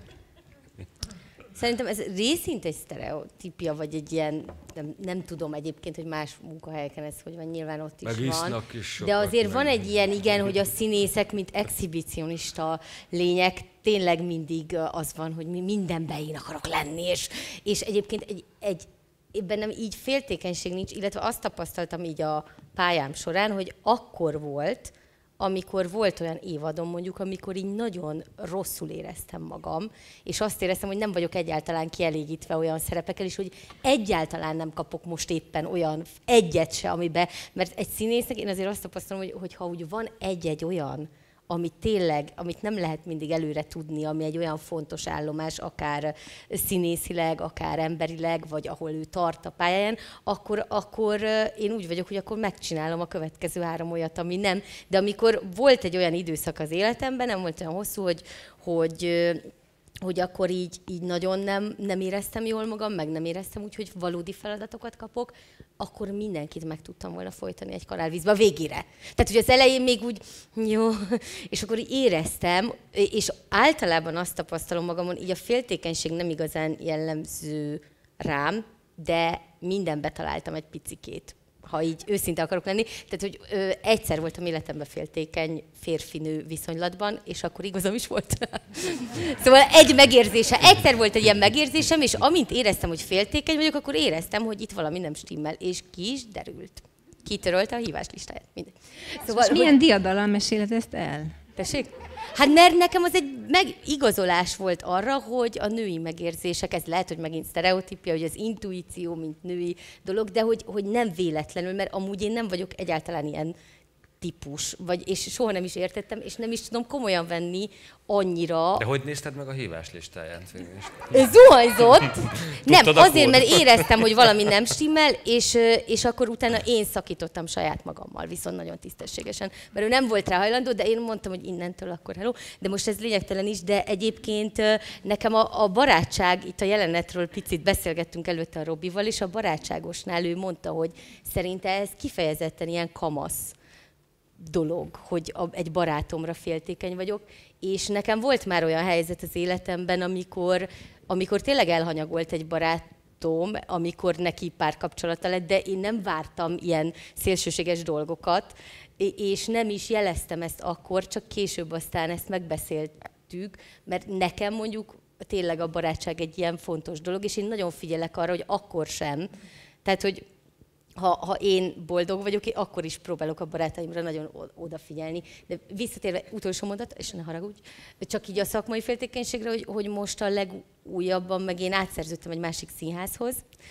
szerintem ez részint egy sztereotípia, vagy egy ilyen, nem, nem tudom egyébként, hogy más munkahelyeken ez hogy van, nyilván ott is meg van. Is De azért meg. van egy ilyen, igen, hogy a színészek, mint exhibicionista lények, tényleg mindig az van, hogy mi mindenben én akarok lenni, és, és egyébként egy, egy bennem így féltékenység nincs, illetve azt tapasztaltam így a pályám során, hogy akkor volt, amikor volt olyan évadom mondjuk, amikor így nagyon rosszul éreztem magam, és azt éreztem, hogy nem vagyok egyáltalán kielégítve olyan szerepekkel is, hogy egyáltalán nem kapok most éppen olyan egyet se, amiben, mert egy színésznek én azért azt tapasztalom, hogy, hogy ha úgy van egy-egy olyan, amit tényleg, amit nem lehet mindig előre tudni, ami egy olyan fontos állomás, akár színészileg, akár emberileg, vagy ahol ő tart a pályán, akkor, akkor én úgy vagyok, hogy akkor megcsinálom a következő három olyat, ami nem. De amikor volt egy olyan időszak az életemben, nem volt olyan hosszú, hogy, hogy hogy akkor így, így nagyon nem, nem éreztem jól magam, meg nem éreztem úgy, hogy valódi feladatokat kapok, akkor mindenkit meg tudtam volna folytani egy kanálvízbe a végére. Tehát, hogy az elején még úgy, jó, és akkor így éreztem, és általában azt tapasztalom magamon, így a féltékenység nem igazán jellemző rám, de mindenbe találtam egy picikét, ha így őszinte akarok lenni. Tehát, hogy ö, egyszer voltam életemben féltékeny férfinő viszonylatban, és akkor igazam is volt. Szóval egy megérzése, egyszer volt egy ilyen megérzésem, és amint éreztem, hogy féltékeny vagyok, akkor éreztem, hogy itt valami nem stimmel, és ki is derült. Kitörölte a híváslistáját. Mindegy. Szóval, és milyen hogy... diadallal meséled ezt el? Tessék? Hát mert nekem az egy megigazolás volt arra, hogy a női megérzések, ez lehet, hogy megint sztereotípia, hogy az intuíció, mint női dolog, de hogy, hogy nem véletlenül, mert amúgy én nem vagyok egyáltalán ilyen típus, vagy, és soha nem is értettem, és nem is tudom komolyan venni annyira. De hogy nézted meg a hívás listáját? Zuhanyzott. Nem, azért, mert éreztem, hogy valami nem stimmel, és, és akkor utána én szakítottam saját magammal, viszont nagyon tisztességesen. Mert ő nem volt rá hajlandó, de én mondtam, hogy innentől akkor hello. De most ez lényegtelen is, de egyébként nekem a, a barátság, itt a jelenetről picit beszélgettünk előtte a Robival, és a barátságosnál ő mondta, hogy szerinte ez kifejezetten ilyen kamasz dolog, hogy egy barátomra féltékeny vagyok, és nekem volt már olyan helyzet az életemben, amikor, amikor tényleg elhanyagolt egy barátom, amikor neki párkapcsolata lett, de én nem vártam ilyen szélsőséges dolgokat, és nem is jeleztem ezt akkor, csak később aztán ezt megbeszéltük, mert nekem mondjuk tényleg a barátság egy ilyen fontos dolog, és én nagyon figyelek arra, hogy akkor sem. Tehát, hogy Ha, ha én boldog vagyok, én akkor is próbálok a barátaimra nagyon odafigyelni. De visszatérve, utolsó mondat, és ne haragudj, csak így a szakmai féltékenységre, hogy, hogy most a legújabban meg én átszerződtem egy másik színházhoz,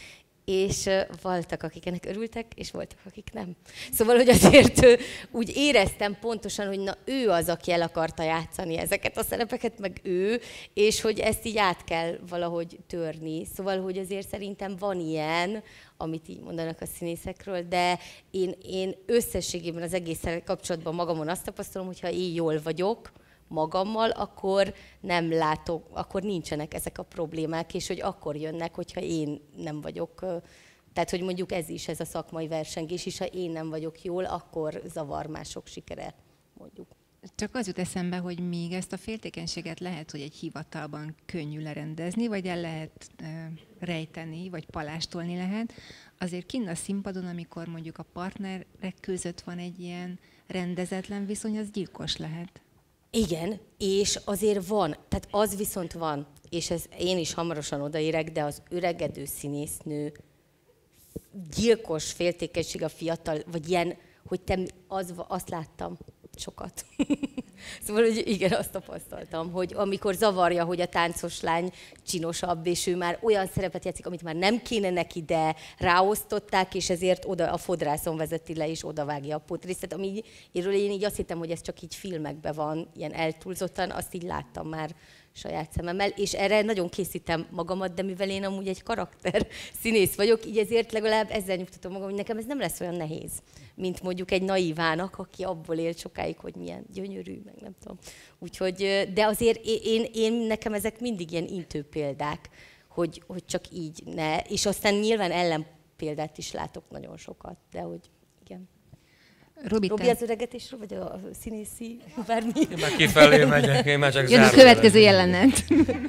és voltak, akik ennek örültek, és voltak, akik nem. Szóval, hogy azért úgy éreztem pontosan, hogy na ő az, aki el akarta játszani ezeket a szerepeket, meg ő, és hogy ezt így át kell valahogy törni. Szóval, hogy azért szerintem van ilyen, amit így mondanak a színészekről, de én, én összességében az egészen kapcsolatban magamon azt tapasztalom, hogy ha én jól vagyok magammal, akkor nem látok, akkor nincsenek ezek a problémák, és hogy akkor jönnek, hogyha én nem vagyok, tehát hogy mondjuk ez is, ez a szakmai versengés is, ha én nem vagyok jól, akkor zavar mások sikere, mondjuk. Csak az jut eszembe, hogy még ezt a féltékenységet lehet, hogy egy hivatalban könnyű lerendezni, vagy el lehet uh, rejteni, vagy palástolni lehet. Azért kinn a színpadon, amikor mondjuk a partnerek között van egy ilyen rendezetlen viszony, az gyilkos lehet. Igen, és azért van, tehát az viszont van, és ez én is hamarosan odaérek, de az öregedő színésznő gyilkos féltékenység a fiatal, vagy ilyen, hogy te az, azt láttam sokat. Szóval, hogy igen, azt tapasztaltam, hogy amikor zavarja, hogy a táncos lány csinosabb, és ő már olyan szerepet játszik, amit már nem kéne neki, de ráosztották, és ezért oda a fodrászon vezeti le, és odavágja a potrészet. Ami, én így azt hittem, hogy ez csak így filmekben van, ilyen eltúlzottan, azt így láttam már saját szememmel, és erre nagyon készítem magamat, de mivel én amúgy egy karakter színész vagyok, így ezért legalább ezzel nyugtatom magam, hogy nekem ez nem lesz olyan nehéz, mint mondjuk egy naívának, aki abból él sokáig, hogy milyen gyönyörű, meg nem tudom. Úgyhogy, de azért én, én nekem ezek mindig ilyen intő példák, hogy, hogy csak így ne, és aztán nyilván ellenpéldát is látok nagyon sokat, de hogy igen. Robi, Robi az öregetésről, vagy a színészi bármi? Én már kifelé megyek, én már csak jön a következő jelenet.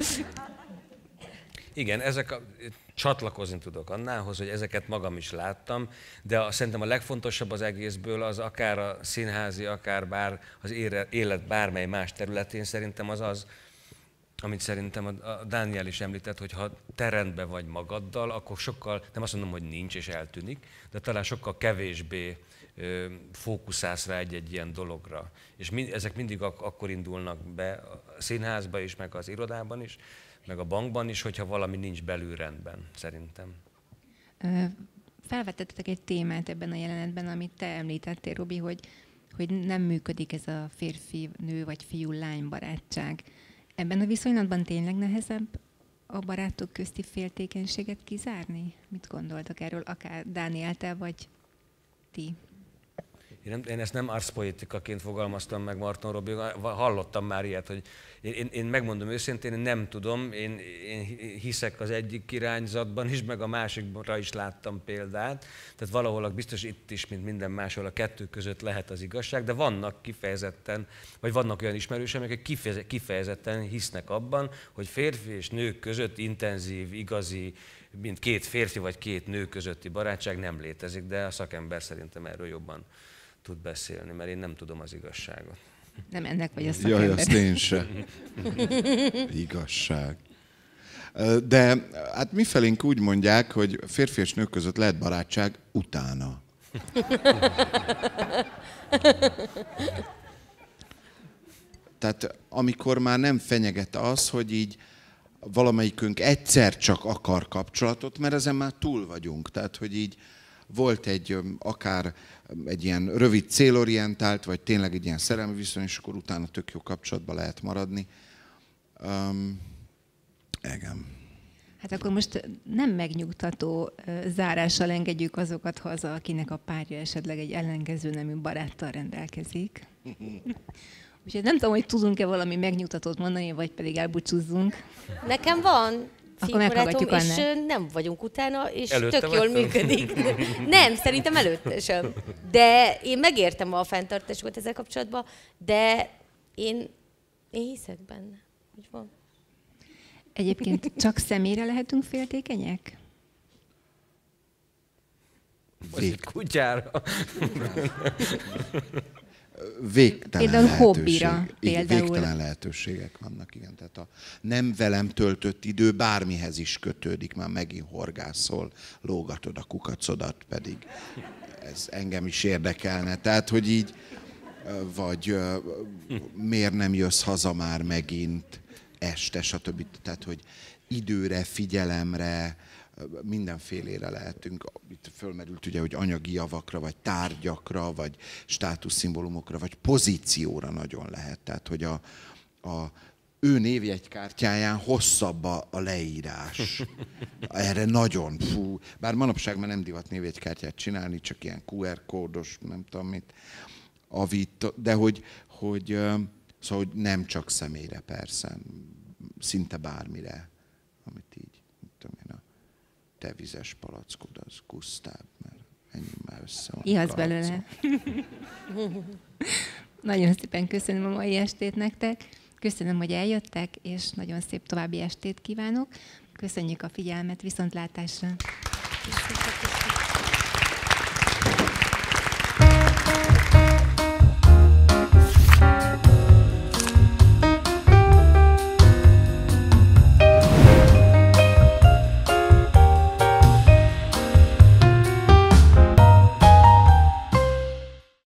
Igen, ezek a, csatlakozni tudok annához, hogy ezeket magam is láttam, de a, szerintem a legfontosabb az egészből az akár a színházi, akár bár az élet bármely más területén szerintem az az, amit szerintem a Dániel is említett, hogy ha te rendben vagy magaddal, akkor sokkal, nem azt mondom, hogy nincs és eltűnik, de talán sokkal kevésbé fókuszálsz rá egy-egy ilyen dologra. És mind, ezek mindig ak- akkor indulnak be a színházba is, meg az irodában is, meg a bankban is, hogyha valami nincs belül rendben, szerintem. Felvetettetek egy témát ebben a jelenetben, amit te említettél, Robi, hogy, hogy nem működik ez a férfi-nő vagy fiú-lány barátság. Ebben a viszonylatban tényleg nehezebb a barátok közti féltékenységet kizárni? Mit gondoltak erről, akár Dániel, te vagy ti? Én, nem, én ezt nem arszpoetikaként fogalmaztam meg, Marton Robi, hallottam már ilyet, hogy én, én, én megmondom őszintén, én nem tudom, én, én hiszek az egyik irányzatban is, meg a másikra is láttam példát, tehát valahol biztos itt is, mint minden máshol, a kettő között lehet az igazság, de vannak kifejezetten, vagy vannak olyan ismerősek, akik kifejezetten hisznek abban, hogy férfi és nők között intenzív, igazi, mint két férfi vagy két nő közötti barátság nem létezik, de a szakember szerintem erről jobban tud beszélni, mert én nem tudom az igazságot. Nem ennek vagy a szakember. Jaj, azt én sem. Igazság. De hát mifelénk úgy mondják, hogy férfi és nők között lehet barátság utána. Tehát amikor már nem fenyeget az, hogy így valamelyikünk egyszer csak akar kapcsolatot, mert ezen már túl vagyunk. Tehát, hogy így volt egy akár egy ilyen rövid célorientált, vagy tényleg egy ilyen szerelmi viszony, és akkor utána tök jó kapcsolatban lehet maradni. Um, igen. Hát akkor most nem megnyugtató zárással engedjük azokat haza, akinek a párja esetleg egy ellenkező nemű baráttal rendelkezik. Úgyhogy nem tudom, hogy tudunk-e valami megnyugtatót mondani, vagy pedig elbúcsúzzunk. Nekem van fiúbarátom, és nem vagyunk utána, és előtte tök jól vagytam. működik. Nem, szerintem előtte sem. De én megértem a fenntartásokat ezzel kapcsolatban, de én, én hiszek benne, hogy van. Egyébként csak személyre lehetünk féltékenyek? Vagy egy kutyára. Végtelen Például lehetőség. hobbira, Igen, például. végtelen lehetőségek vannak, igen. Tehát a nem velem töltött idő bármihez is kötődik, már megint horgászol, lógatod a kukacodat, pedig ez engem is érdekelne. Tehát, hogy így, vagy miért nem jössz haza már megint este, stb. Tehát, hogy időre, figyelemre, mindenfélére lehetünk. Itt fölmerült ugye, hogy anyagi javakra, vagy tárgyakra, vagy státuszszimbólumokra, vagy pozícióra nagyon lehet. Tehát, hogy a, a ő névjegykártyáján hosszabb a, a leírás. Erre nagyon, fú. Bár manapság már nem divat névjegykártyát csinálni, csak ilyen kú er kódos, nem tudom mit, avit, de hogy, hogy, szóval, hogy nem csak személyre persze, szinte bármire, amit így, mit tudom én, a te vizes palackod, az Gusztáv, mert ennyi már össze van. Ihatsz belőle. Nagyon szépen köszönöm a mai estét nektek. Köszönöm, hogy eljöttek, és nagyon szép további estét kívánok. Köszönjük a figyelmet, viszontlátásra! Köszönjük.